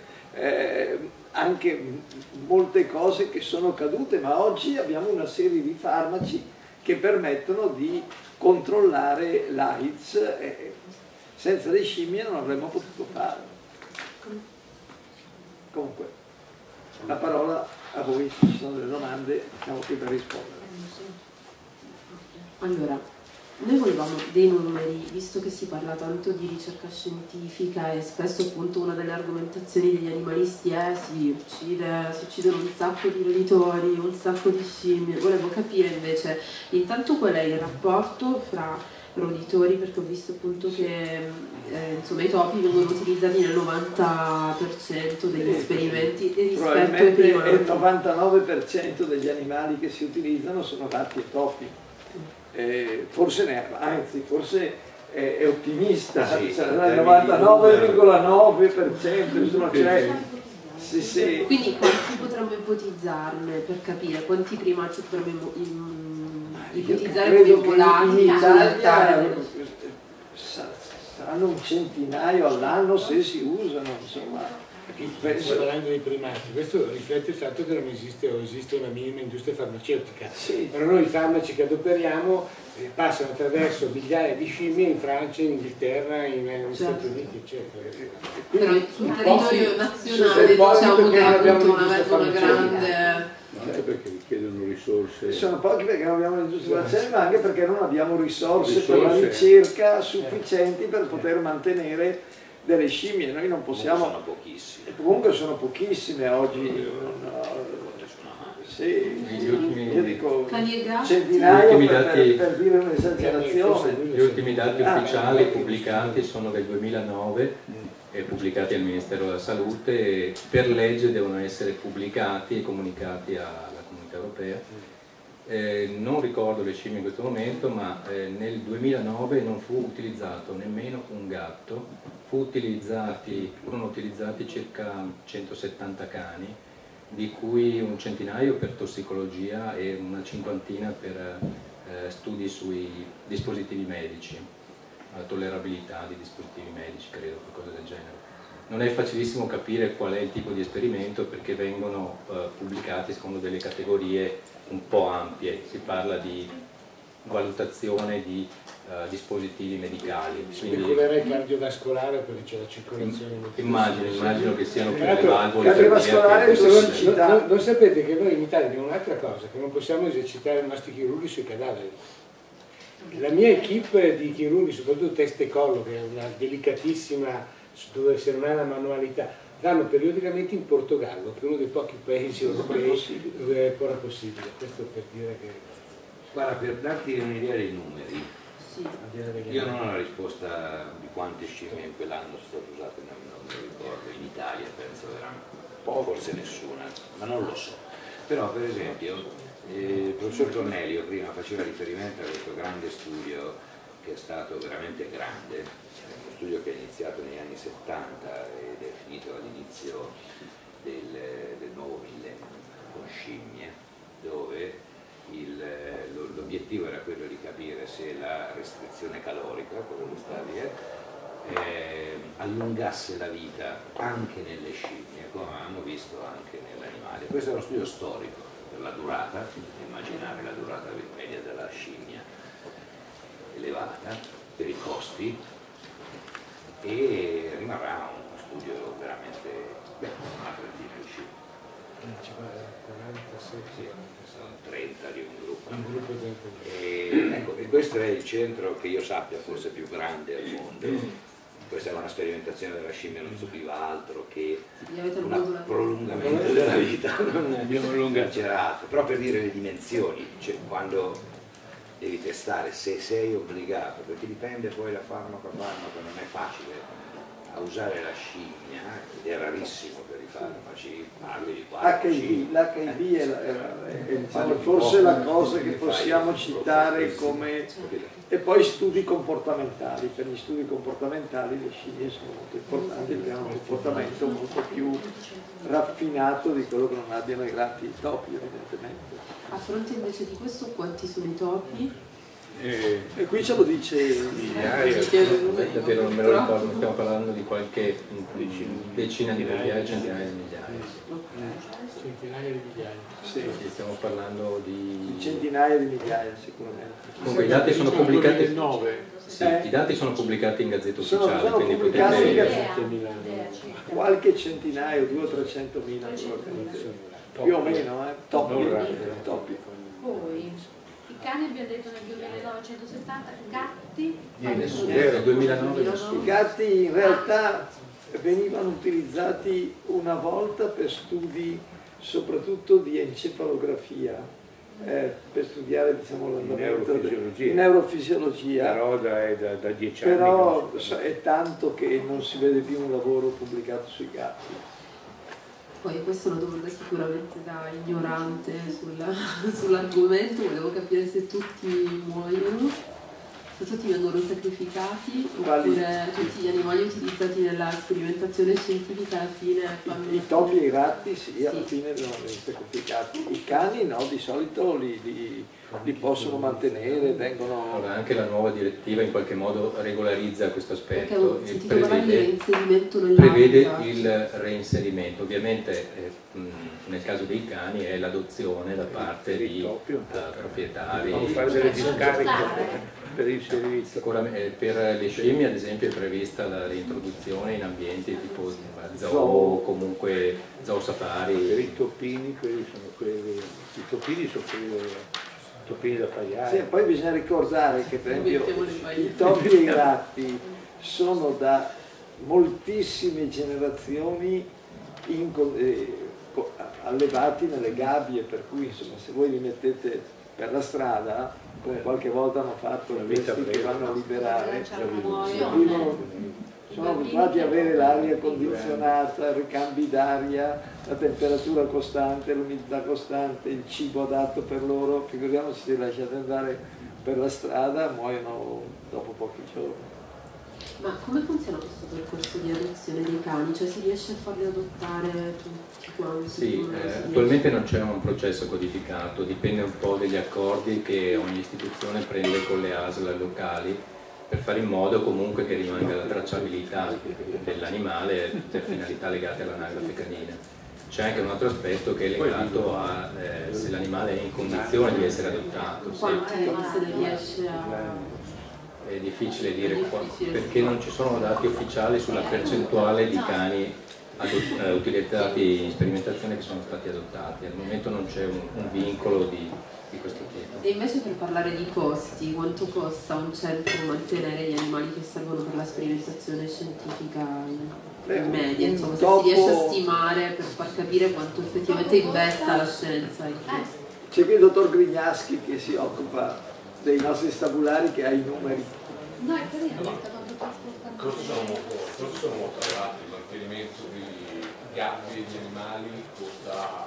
anche molte cose che sono cadute, ma oggi abbiamo una serie di farmaci che permettono di controllare l'AIDS. Senza le scimmie non avremmo potuto farlo. Comunque, la parola a voi, se ci sono delle domande, siamo qui per rispondere. Allora, noi volevamo dei numeri, visto che si parla tanto di ricerca scientifica e spesso appunto una delle argomentazioni degli animalisti è si uccidono un sacco di roditori, un sacco di scimmie. Volevo capire invece intanto qual è il rapporto fra roditori, perché ho visto appunto che insomma i topi vengono utilizzati nel 90% degli esperimenti e rispetto ai probabilmente il 99% degli animali che si utilizzano sono ratti e topi. Forse è ottimista, sì, cioè, il 99,9%, insomma, cioè, Quindi quanti potremmo ipotizzarne per capire quanti primati potremmo ipotizzare come immolati in Italia saranno un centinaio all'anno se si usano, insomma. Stiamo parlando dei primati, questo riflette il fatto che non esiste o esiste una minima industria farmaceutica. Sì. Però noi i farmaci che adoperiamo passano attraverso migliaia di scimmie in Francia, in Inghilterra, negli Stati Uniti, eccetera. Però sul territorio nazionale diciamo che appunto non avendo una grande... Anche perché richiedono risorse. Sono pochi perché non abbiamo l'industria farmaceutica, ma anche perché non abbiamo risorse per la ricerca sufficienti per poter mantenere delle scimmie. Noi non possiamo. Sono pochissime. Comunque sono pochissime oggi. Sì, io dico centinaio per dire un'esagerazione. Gli ultimi dati ufficiali pubblicati sono del 2009 e pubblicati al Ministero della Salute, per legge devono essere pubblicati e comunicati alla Comunità Europea. Non ricordo le cifre in questo momento, ma nel 2009 non fu utilizzato nemmeno un gatto, furono utilizzati circa 170 cani, di cui un centinaio per tossicologia e una cinquantina per studi sui dispositivi medici, la tollerabilità di dispositivi medici, credo, qualcosa del genere. Non è facilissimo capire qual è il tipo di esperimento perché vengono pubblicati secondo delle categorie un po' ampie, si parla di valutazione di dispositivi medicali. Speculerei cardiovascolare perché c'è la circolazione. Immagino che siano più le valvole cardiovascolare. Non sapete che noi in Italia abbiamo un'altra cosa, che non possiamo esercitare i nostri chirurghi sui cadaveri. La mia equipe di chirurghi, soprattutto testa e collo, che è una delicatissima, dove se non ha la manualità, vanno periodicamente in Portogallo, che è uno dei pochi paesi europei dove è ancora possibile. Questo per dire che... Guarda, per darti un'idea dei numeri, io non ho la risposta di quante scimmie in quell'anno sono state usate, non mi ricordo, in Italia penso forse nessuna, ma non lo so. Però per esempio il professor Cornelio prima faceva riferimento a questo grande studio che è stato veramente grande, uno studio che è iniziato negli anni 70 ed è finito all'inizio del nuovo millennio con scimmie, dove l'obiettivo era quello di capire se la restrizione calorica, quello che sta lì, allungasse la vita anche nelle scimmie, come hanno visto anche nell'animale. Questo è uno studio storico per la durata, immaginare la durata media della scimmia elevata, per i costi, e rimarrà uno studio veramente una trentina di scimmie. 30 di un gruppo. E, ecco, e questo è il centro che io sappia forse più grande al mondo questa è una sperimentazione della scimmia, non subiva altro che Gli avete un allungato la prolungamento della vita, non esagerato, però per dire le dimensioni, cioè quando devi testare se sei obbligato, perché dipende poi da farmaco a farmaco, non è facile a usare la scimmia, ed è rarissimo per i farmaci, parli di 4, L'HIV è diciamo, forse la cosa che possiamo citare come... E poi studi comportamentali, per gli studi comportamentali le scimmie sono molto importanti perché hanno un comportamento molto più raffinato di quello che non abbiano i ratti topi evidentemente. A fronte invece di questo quanti sono i topi? E qui ce lo dice davvero non me lo ricordo, stiamo parlando di qualche decina di migliaia, centinaia di migliaia. Centinaia di migliaia. Sì. Stiamo parlando di centinaia di migliaia sicuramente. Comunque i dati sono pubblicati. 2009. Sì, i dati sono pubblicati in Gazzetta Ufficiale, Sono quindi pubblicati in potete... qualche centinaio, 200 o 300 mila più o meno, topi. Poi i cani abbiamo detto nel 2970, gatti Nel 2009 I gatti in realtà venivano utilizzati una volta per studi soprattutto di encefalografia, per studiare diciamo, l'andamento di neurofisiologia. Però da 10 anni. Però è tanto che non si vede più un lavoro pubblicato sui gatti. Poi questa è una domanda sicuramente da ignorante sull'argomento, volevo capire se tutti muoiono, se tutti vengono sacrificati oppure tutti gli animali utilizzati nella sperimentazione scientifica alla fine fanno... I topi e i ratti sì, alla fine vengono sacrificati, i cani no, di solito li possono mantenere, vengono... Allora, anche la nuova direttiva in qualche modo regolarizza questo aspetto e prevede il reinserimento. Ovviamente nel caso dei cani è l'adozione da parte di proprietari. Devono fare delle discariche per inserire. Sicuramente per le scimmie ad esempio è prevista la reintroduzione in ambienti tipo zoo, comunque zoo safari. Per i topini, i topini sono quelli topini da tagliare. Sì, poi bisogna ricordare che per esempio i topi e i ratti sono da moltissime generazioni allevati nelle gabbie, per cui insomma, se voi li mettete per la strada, come qualche volta hanno fatto questi che vanno a liberare, sono abituati ad avere l'aria condizionata, ricambi d'aria, la temperatura costante, l'umidità costante, il cibo adatto per loro, figuriamoci se li lasciate andare per la strada, muoiono dopo pochi giorni. Ma come funziona questo percorso di adozione dei cani? Cioè si riesce a farli adottare tutti quanti? Sì, attualmente non c'è un processo codificato, dipende un po' dagli accordi che ogni istituzione prende con le ASL locali per fare in modo comunque che rimanga la tracciabilità dell'animale per finalità legate all'anagrafe canina. C'è anche un altro aspetto che è legato a se l'animale è in condizione di essere adottato. Quanti se ne riesce a... È difficile dire perché non ci sono dati ufficiali sulla percentuale di cani utilizzati in sperimentazione che sono stati adottati. Al momento non c'è un vincolo di questo tipo. E invece per parlare di costi, quanto costa un centro mantenere gli animali che servono per la sperimentazione scientifica in media? Insomma, se si riesce a stimare per far capire quanto effettivamente investa la scienza in questo. C'è qui il dottor Grignaschi che si occupa dei nostri stabulari, che ha i numeri. No, è carino, Costi sono molto elevati, il mantenimento di gatti e di animali costa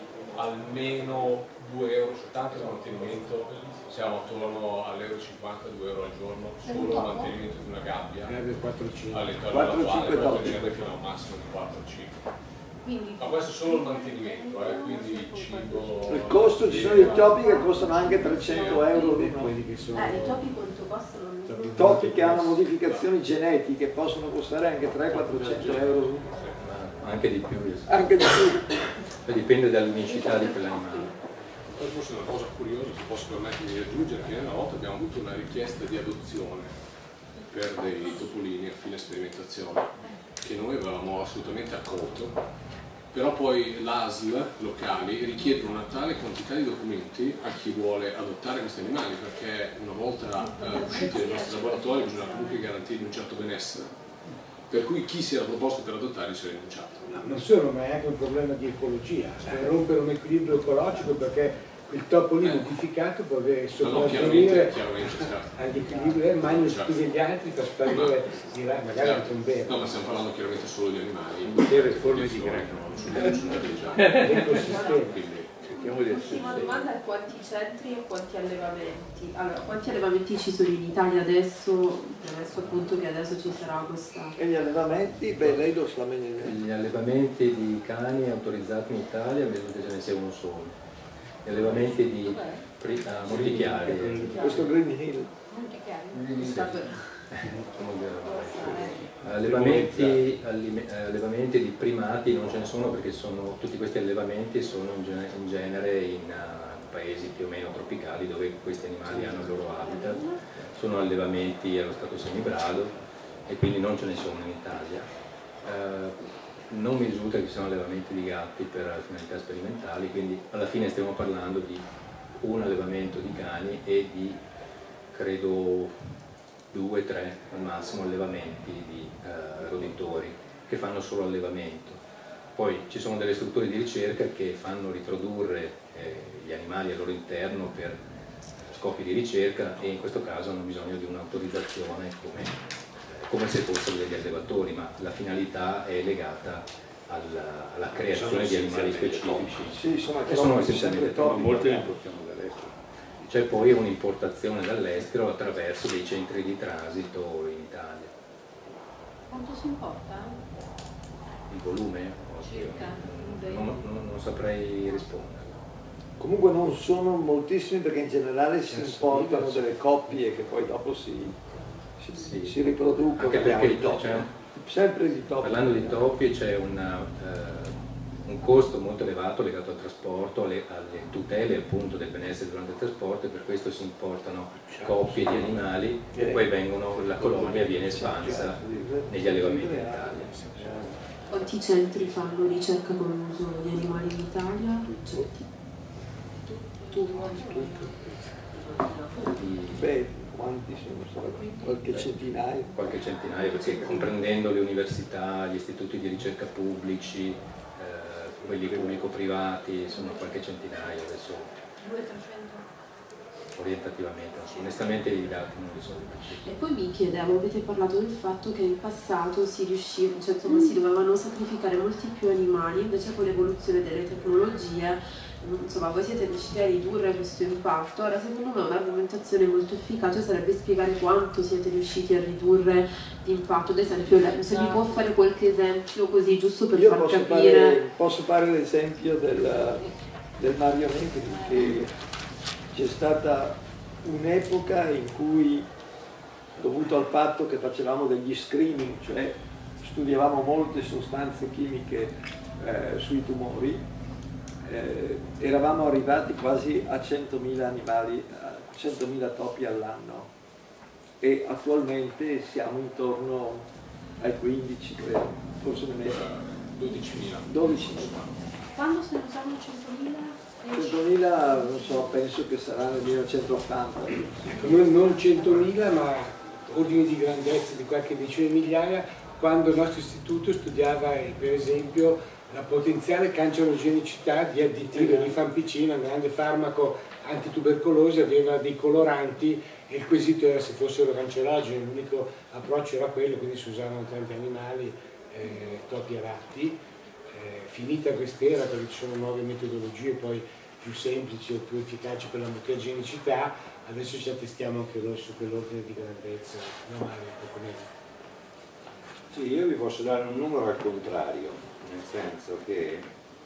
almeno 2 euro, soltanto il mantenimento, siamo attorno all'1,50 €, 2 euro al giorno, solo il mantenimento di una gabbia, all'interno della quale può tenere fino a un massimo di 4-5. Ma questo è solo il mantenimento, quindi il cibo... Il costo, ci sono i topi che costano anche 300 euro l'uno. I topi quanto costano? I topi che hanno modificazioni genetiche possono costare anche 300-400 euro l'uno. Anche di più. Anche di più. Dipende dall'unicità di quell'animale. Poi forse una cosa curiosa, se posso permettermi di aggiungere, che una volta abbiamo avuto una richiesta di adozione per dei topolini a fine sperimentazione che noi avevamo assolutamente accolto, però poi l'ASL locali richiedono una tale quantità di documenti a chi vuole adottare questi animali, perché una volta usciti dai nostri laboratori bisogna comunque garantire un certo benessere per cui chi si era proposto per adottare si è rinunciato. No, non solo, ma è anche un problema di ecologia, per rompere un equilibrio ecologico, perché quel topo lì modificato può sopravvenire agli equilibri, mangia tutti gli altri, fa sparire magari anche un bene. No, ma stiamo parlando chiaramente solo di animali. Intere forme di greco. L'ultima domanda è quanti centri e quanti allevamenti? Allora, quanti allevamenti ci sono in Italia adesso, premesso appunto che adesso ci sarà questa... E gli allevamenti? Beh, lei lo sa meglio. Gli allevamenti di cani autorizzati in Italia, mi sembra che ce ne sia uno solo. Gli allevamenti di Montichiari. Questo Green Hill. Allevamenti di primati non ce ne sono, perché tutti questi allevamenti sono in genere in paesi più o meno tropicali dove questi animali hanno il loro habitat. Sono allevamenti allo stato semibrado e quindi non ce ne sono in Italia. Non mi risulta che ci siano allevamenti di gatti per finalità sperimentali, quindi alla fine stiamo parlando di un allevamento di cani e di, credo, 2-3 al massimo allevamenti di roditori che fanno solo allevamento. Poi ci sono delle strutture di ricerca che fanno riprodurre gli animali al loro interno per scopi di ricerca, e in questo caso hanno bisogno di un'autorizzazione come se fossero degli allevatori, ma la finalità è legata alla creazione di animali specifici. Sì, sono essenzialmente Ma molte le importiamo dall'estero. C'è poi un'importazione dall'estero attraverso dei centri di transito in Italia. Quanto si importa? Il volume? Circa. Non saprei rispondere. Comunque non sono moltissimi, perché in generale si importano delle coppie che poi dopo si riproducono. Anche perché sempre di topi. Parlando di topi c'è un costo molto elevato legato al trasporto, alle tutele appunto del benessere durante il trasporto, e per questo si importano coppie di animali e poi la colonia viene espansa negli allevamenti in Italia. Quanti centri fanno ricerca con l'uso di animali in Italia? Beh, quanti sono? Qualche centinaio? Qualche centinaio, perché comprendendo le università, gli istituti di ricerca pubblici, quelli pubblico-privati, sono qualche centinaio adesso. 200-300? Orientativamente, onestamente i dati non li sono precisi. E poi mi chiedevo, avete parlato del fatto che in passato si riusciva, cioè insomma si dovevano sacrificare molti più animali, invece con l'evoluzione delle tecnologie, insomma voi siete riusciti a ridurre questo impatto. Ora secondo me un'argomentazione molto efficace sarebbe spiegare quanto siete riusciti a ridurre l'impatto. Ad esempio, se mi può fare qualche esempio così, giusto per far capire. Posso fare l'esempio del marionnetti, che c'è stata un'epoca in cui, dovuto al fatto che facevamo degli screening, cioè studiavamo molte sostanze chimiche sui tumori, eravamo arrivati quasi a 100.000 animali, a 100.000 topi all'anno, e attualmente siamo intorno ai 15, credo, forse nemmeno 12.000. Quando se ne usavano 100.000? 100.000, non so, penso che sarà nel 1980. Non 100.000, ma ordini di grandezza di qualche decina di migliaia, quando il nostro istituto studiava per esempio la potenziale cancerogenicità di additivi. Rifampicina, un grande farmaco antitubercolosi, aveva dei coloranti e il quesito era se fossero cancerogeni. L'unico approccio era quello, quindi si usavano tanti animali, topi e ratti. Finita quest'era, perché ci sono nuove metodologie poi più semplici o più efficaci per la mutagenicità, adesso ci attestiamo anche noi su quell'ordine di grandezza, no Mario, poco meno. Sì, io vi posso dare un numero al contrario, nel senso che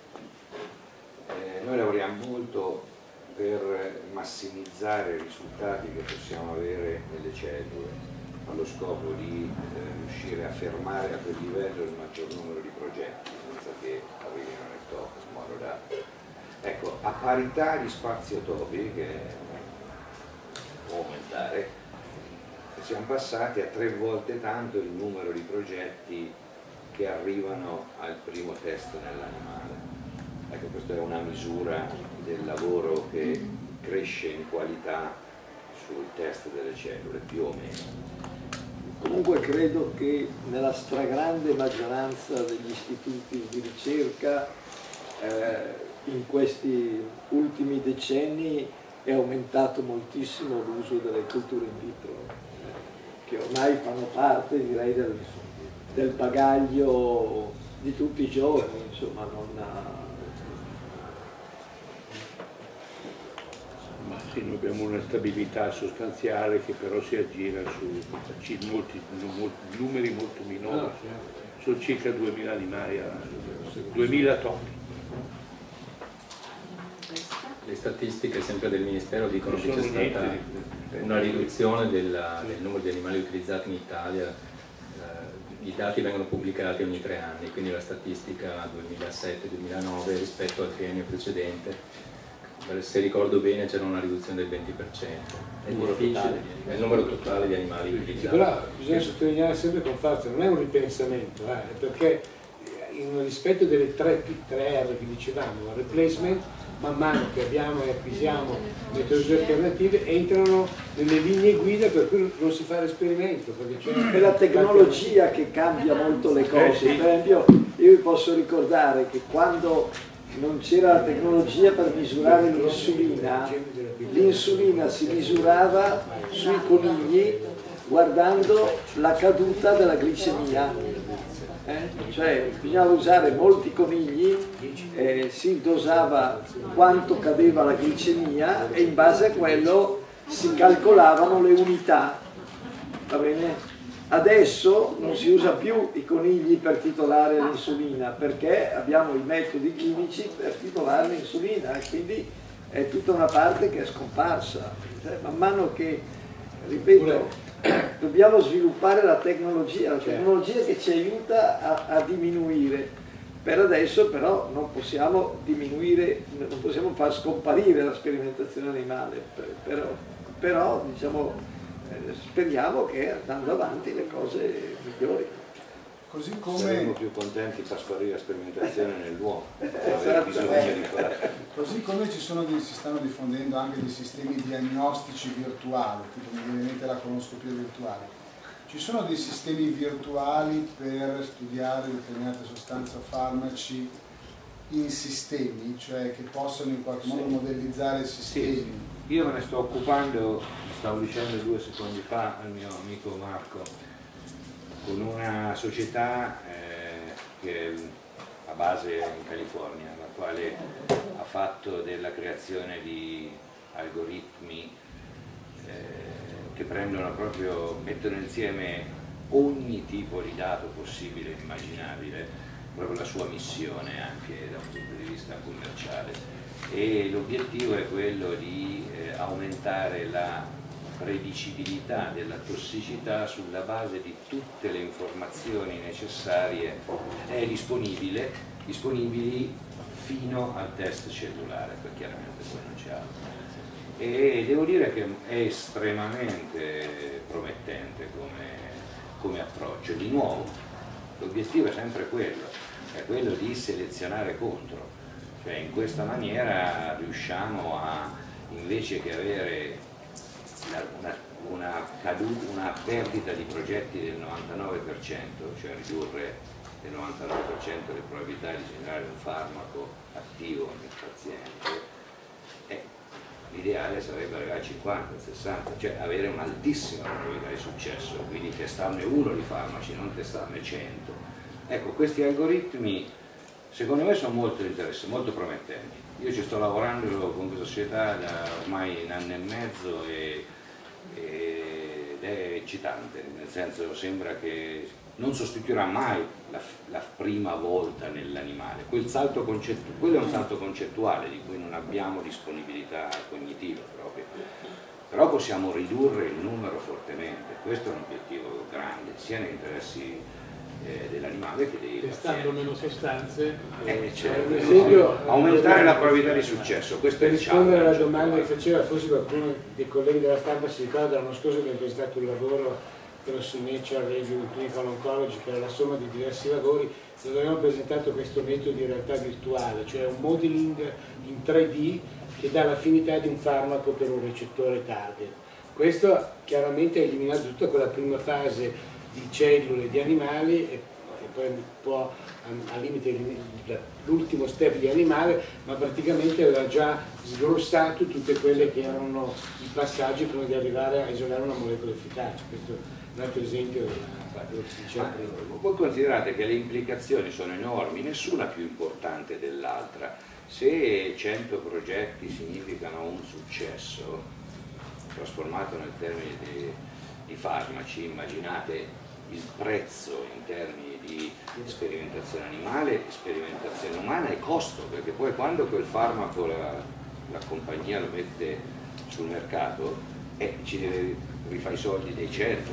noi lavoriamo molto per massimizzare i risultati che possiamo avere nelle cellule, allo scopo di riuscire a fermare a quel livello il maggior numero di progetti, senza che arrivino nel topo, in modo da... Ecco, a parità di spazio topi, che può aumentare, siamo passati a 3 volte tanto il numero di progetti che arrivano al primo test nell'animale. Ecco, questa è una misura del lavoro che cresce in qualità sul test delle cellule, più o meno. Comunque credo che nella stragrande maggioranza degli istituti di ricerca in questi ultimi decenni è aumentato moltissimo l'uso delle culture in vitro, che ormai fanno parte, direi, del bagaglio di tutti i giorni, insomma, Ma sì, noi abbiamo una stabilità sostanziale che però si aggira su numeri molto minori, sono circa 2000 animali, 2000 topi. Le statistiche sempre del Ministero dicono che c'è stata una riduzione del numero di animali utilizzati in Italia. I dati vengono pubblicati ogni 3 anni, quindi la statistica 2007-2009 rispetto al triennio precedente, se ricordo bene, c'era una riduzione del 20%. È difficile, è il numero totale di animali utilizzati. Però bisogna sottolineare sempre con forza, non è un ripensamento, perché in rispetto delle 3 R che dicevamo, replacement, man mano che abbiamo e acquisiamo metodologie alternative, entrano nelle linee guida per cui non si fa l'esperimento. È la tecnologia che cambia molto le cose. Per esempio, io vi posso ricordare che quando non c'era la tecnologia per misurare l'insulina si misurava sui conigli guardando la caduta della glicemia. Cioè bisognava usare molti conigli, si dosava quanto cadeva la glicemia e in base a quello si calcolavano le unità, va bene? Adesso non si usa più i conigli per titolare l'insulina perché abbiamo i metodi chimici per titolare l'insulina e quindi è tutta una parte che è scomparsa. Cioè, man mano che, ripeto, dobbiamo sviluppare la tecnologia che ci aiuta a diminuire. Per adesso però non possiamo diminuire, non possiamo far scomparire la sperimentazione animale, però diciamo, speriamo che andando avanti le cose migliori. Così come... Saremo più contenti per sparire la sperimentazione nell'uomo, così come si stanno diffondendo anche dei sistemi diagnostici virtuali, tipo mi viene in mente la colonoscopia virtuale. Ci sono dei sistemi virtuali per studiare determinate sostanze o farmaci in sistemi, cioè che possono in qualche modo modellizzare sistemi? Sì, io me ne sto occupando, stavo dicendo 2 secondi fa al mio amico Marco, con una società che ha base in California, la quale ha fatto della creazione di algoritmi che prendono proprio, mettono insieme ogni tipo di dato possibile e immaginabile, proprio la sua missione anche da un punto di vista commerciale, e l'obiettivo è quello di aumentare la predicibilità della tossicità sulla base di tutte le informazioni necessarie disponibili fino al test cellulare, perché chiaramente poi non c'è altro. E devo dire che è estremamente promettente come approccio. Di nuovo, l'obiettivo è sempre quello, è quello di selezionare contro, cioè in questa maniera riusciamo a, invece che avere una perdita di progetti del 99%, cioè ridurre del 99% le probabilità di generare un farmaco attivo nel paziente, l'ideale sarebbe arrivare al 50, al 60, cioè avere un'altissima probabilità di successo, quindi testarne uno di farmaci, non testarne 100. Ecco, questi algoritmi secondo me sono molto interessanti, molto promettenti. Io ci sto lavorando con questa società da ormai 1 anno e mezzo ed è eccitante, nel senso sembra che non sostituirà mai la prima volta nell'animale. Quello è un salto concettuale di cui non abbiamo disponibilità cognitiva proprio, però possiamo ridurre il numero fortemente. Questo è un obiettivo grande, sia negli interessi dell'animale che dei pazienti. Testando meno sostanze, aumentare la probabilità di successo. Questo per è il rispondere alla domanda che faceva, forse qualcuno dei colleghi della stampa si ricorda, l'anno scorso abbiamo presentato un lavoro su Nature Review Clinical Oncology, che era la somma di diversi lavori, dove abbiamo presentato questo metodo di realtà virtuale, cioè un modeling in 3D che dà l'affinità di un farmaco per un recettore target. questo chiaramente ha eliminato tutta quella prima fase di cellule di animali e poi un po' al limite l'ultimo step di animale, ma praticamente aveva già sgrossato tutte quelle che erano i passaggi prima di arrivare a isolare una molecola efficace. Questo è un altro esempio dello che si diceva prima. Voi considerate che le implicazioni sono enormi, nessuna più importante dell'altra. Se 100 progetti significano un successo, trasformato nel termine di farmaci, immaginate il prezzo in termini di sperimentazione animale, sperimentazione umana e costo, perché poi quando quel farmaco la compagnia lo mette sul mercato ci deve rifare i soldi dei 100.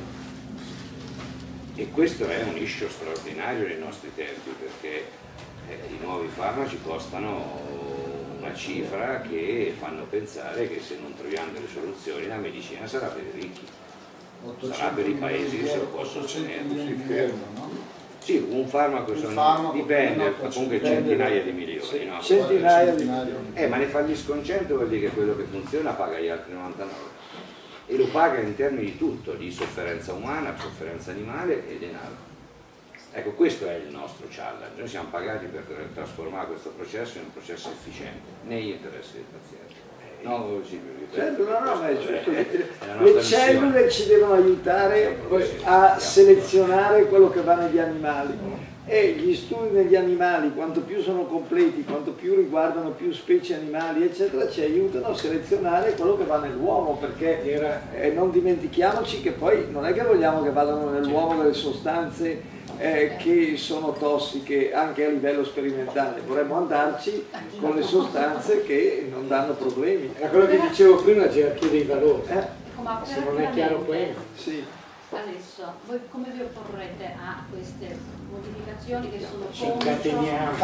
E questo è un issue straordinario nei nostri tempi, perché i nuovi farmaci costano una cifra che fanno pensare che se non troviamo delle soluzioni la medicina sarà per i ricchi, sarà per i paesi che se lo possono sostenere. Sì, un farmaco, dipende, comunque centinaia di milioni. No? Centinaia di milioni. Ma ne fa gli sconcerto, vuol dire che quello che funziona paga gli altri 99. E lo paga in termini di tutto, di sofferenza umana, sofferenza animale e denaro. Ecco, questo è il nostro challenge. Noi siamo pagati per trasformare questo processo in un processo efficiente, negli interessi del paziente. No, certo, ma è giusto. Le cellule ci devono aiutare a selezionare quello che va negli animali, e gli studi negli animali, quanto più sono completi, quanto più riguardano più specie animali eccetera, ci aiutano a selezionare quello che va nell'uomo, perché non dimentichiamoci che poi non è che vogliamo che vadano nell'uomo delle sostanze che sono tossiche anche a livello sperimentale, vorremmo andarci con le sostanze che non danno problemi. Era quello che dicevo prima, la gerarchia dei valori. Se non è chiaro quello. Sì. Adesso, voi come vi opporrete a queste modificazioni che sono Ci contro? incateniamo.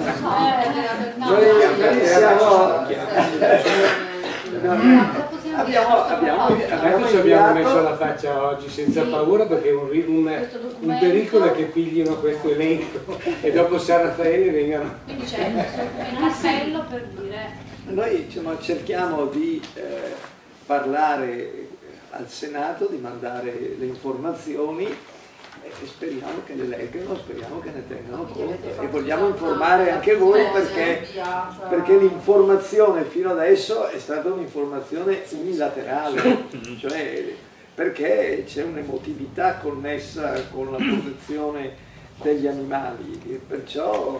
Noi siamo... Abbiamo messo la faccia oggi senza paura, perché è un pericolo che piglino questo elenco e dopo San Raffaele vengano. Quindi c'è un appello per dire. Noi cerchiamo di parlare al Senato, di mandare le informazioni e speriamo che le leggano, speriamo che ne tengano conto, e vogliamo informare anche voi perché l'informazione fino adesso è stata un'informazione unilaterale, cioè perché c'è un'emotività connessa con la protezione degli animali, e perciò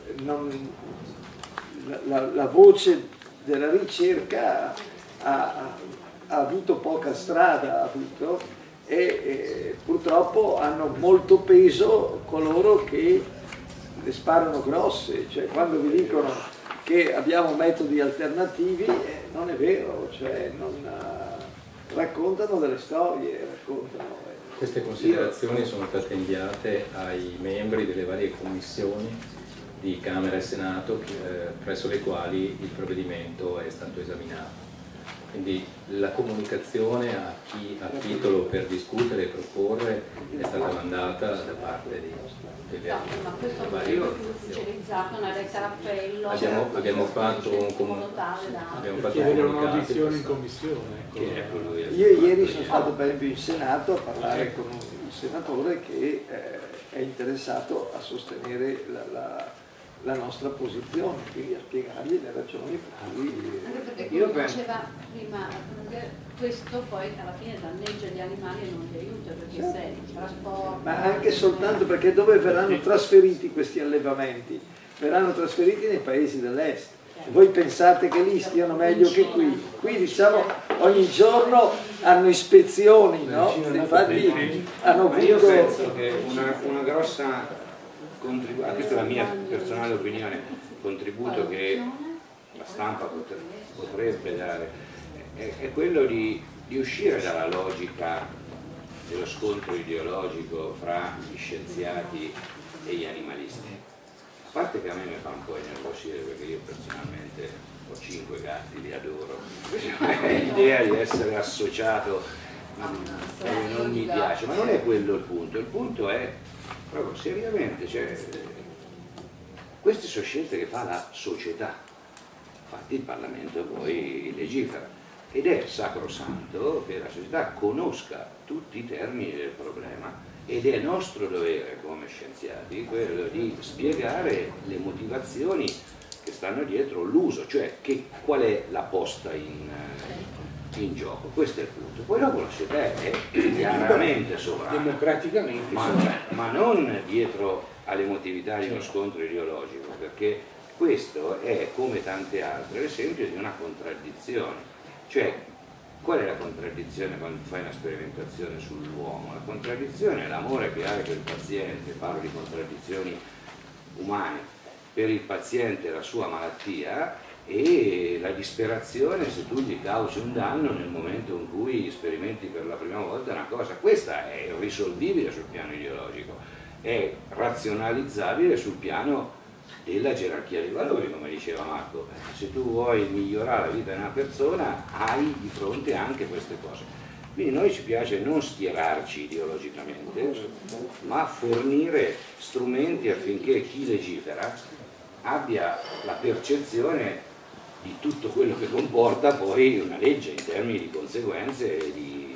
la voce della ricerca ha avuto poca strada, e purtroppo hanno molto peso coloro che le sparano grosse, cioè quando vi dicono che abbiamo metodi alternativi non è vero, cioè raccontano delle storie, Queste considerazioni sono state inviate ai membri delle varie commissioni di Camera e Senato presso le quali il provvedimento è stato esaminato. Quindi la comunicazione a chi ha titolo per discutere e proporre è stata mandata da parte delle ma questo è ufficializzato, una lettera appello. Abbiamo fatto un un'audizione in commissione. Io ieri sono stato per esempio in Senato a parlare con un senatore che è interessato a sostenere la nostra posizione, quindi a spiegargli le ragioni per cui... Anche perché come diceva prima, questo poi alla fine danneggia gli animali e non li aiuta, perché se il trasporto... Ma anche soltanto perché dove verranno trasferiti questi allevamenti? Verranno trasferiti nei paesi dell'est. Voi pensate che lì stiano meglio che qui? Qui diciamo ogni giorno hanno ispezioni, no? Infatti hanno avuto... Io penso che una grossa... questa è la mia personale opinione, contributo che la stampa potrebbe dare, è quello di uscire dalla logica dello scontro ideologico fra gli scienziati e gli animalisti. A parte che a me mi fa un po' innervosire, perché io personalmente ho 5 gatti, li adoro, l'idea di essere associato non mi piace, ma non è quello il punto è proprio seriamente, cioè, queste sono scelte che fa la società, infatti il Parlamento poi legifera, ed è sacrosanto che la società conosca tutti i termini del problema, ed è nostro dovere come scienziati quello di spiegare le motivazioni che stanno dietro l'uso, cioè qual è la posta in gioco. Questo è il punto. Poi dopo la società è chiaramente sovrana, democraticamente ma non dietro all'emotività di uno scontro ideologico, perché questo è, come tante altre, l'esempio di una contraddizione. Cioè, qual è la contraddizione quando fai una sperimentazione sull'uomo? La contraddizione è l'amore che hai per il paziente, parlo di contraddizioni umane, per il paziente e la sua malattia, e la disperazione se tu gli causi un danno nel momento in cui sperimenti per la prima volta una cosa. Questa è irrisolvibile sul piano ideologico, è razionalizzabile sul piano della gerarchia dei valori, come diceva Marco. Se tu vuoi migliorare la vita di una persona, hai di fronte anche queste cose. Quindi noi ci piace non schierarci ideologicamente, ma fornire strumenti affinché chi legifera abbia la percezione di tutto quello che comporta poi una legge in termini di conseguenze e di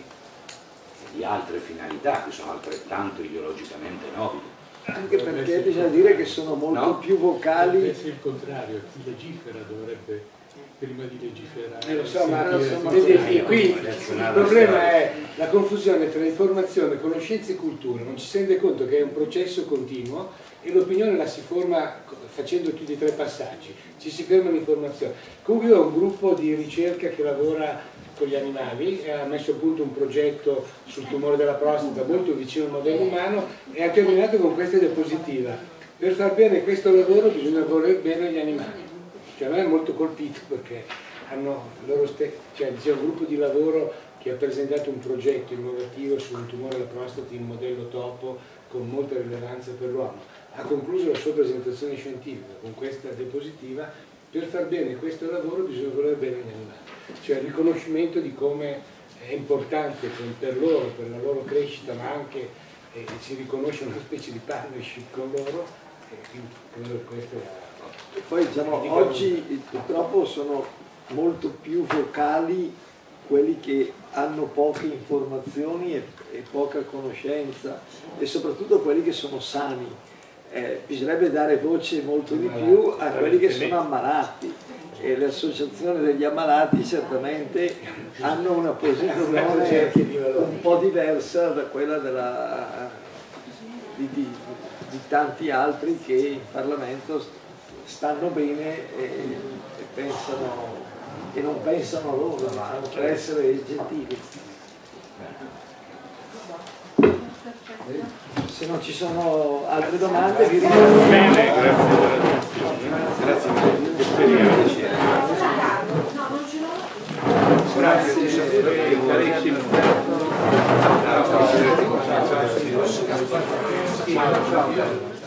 altre finalità che sono altrettanto ideologicamente nobili. Anche perché bisogna dire che sono molto più vocali. Deve essere il contrario, chi legifera dovrebbe prima di legiferare. Lo so, ma qui il problema è la confusione tra informazione, conoscenza e cultura. Non ci si rende conto che è un processo continuo e l'opinione la si forma facendo più di 3 passaggi. Ci si ferma l'informazione. Comunque io ho un gruppo di ricerca che lavora con gli animali e ha messo a punto un progetto sul tumore della prostata molto vicino al modello umano e ha terminato con questa diapositiva. Per far bene questo lavoro bisogna voler bene gli animali. Cioè a me è molto colpito perché hanno loro cioè c'è un gruppo di lavoro che ha presentato un progetto innovativo su un tumore della prostata in modello topo con molta rilevanza per l'uomo. Ha concluso la sua presentazione scientifica con questa diapositiva: per far bene questo lavoro bisogna voler bene gli animali. Cioè il riconoscimento di come è importante per loro, per la loro crescita, ma anche si riconosce una specie di partnership con loro, e quindi credo che questo è. Poi diciamo, oggi purtroppo sono molto più vocali quelli che hanno poche informazioni e poca conoscenza, e soprattutto quelli che sono sani. Bisognerebbe dare voce molto di più a quelli che sono ammalati, e le associazioni degli ammalati certamente hanno una posizione un po' diversa da quella di tanti altri che in Parlamento stanno bene e pensano, e non pensano a loro, ma per essere gentili. Se non ci sono altre domande vi ringrazio. Bene, grazie mille. Grazie.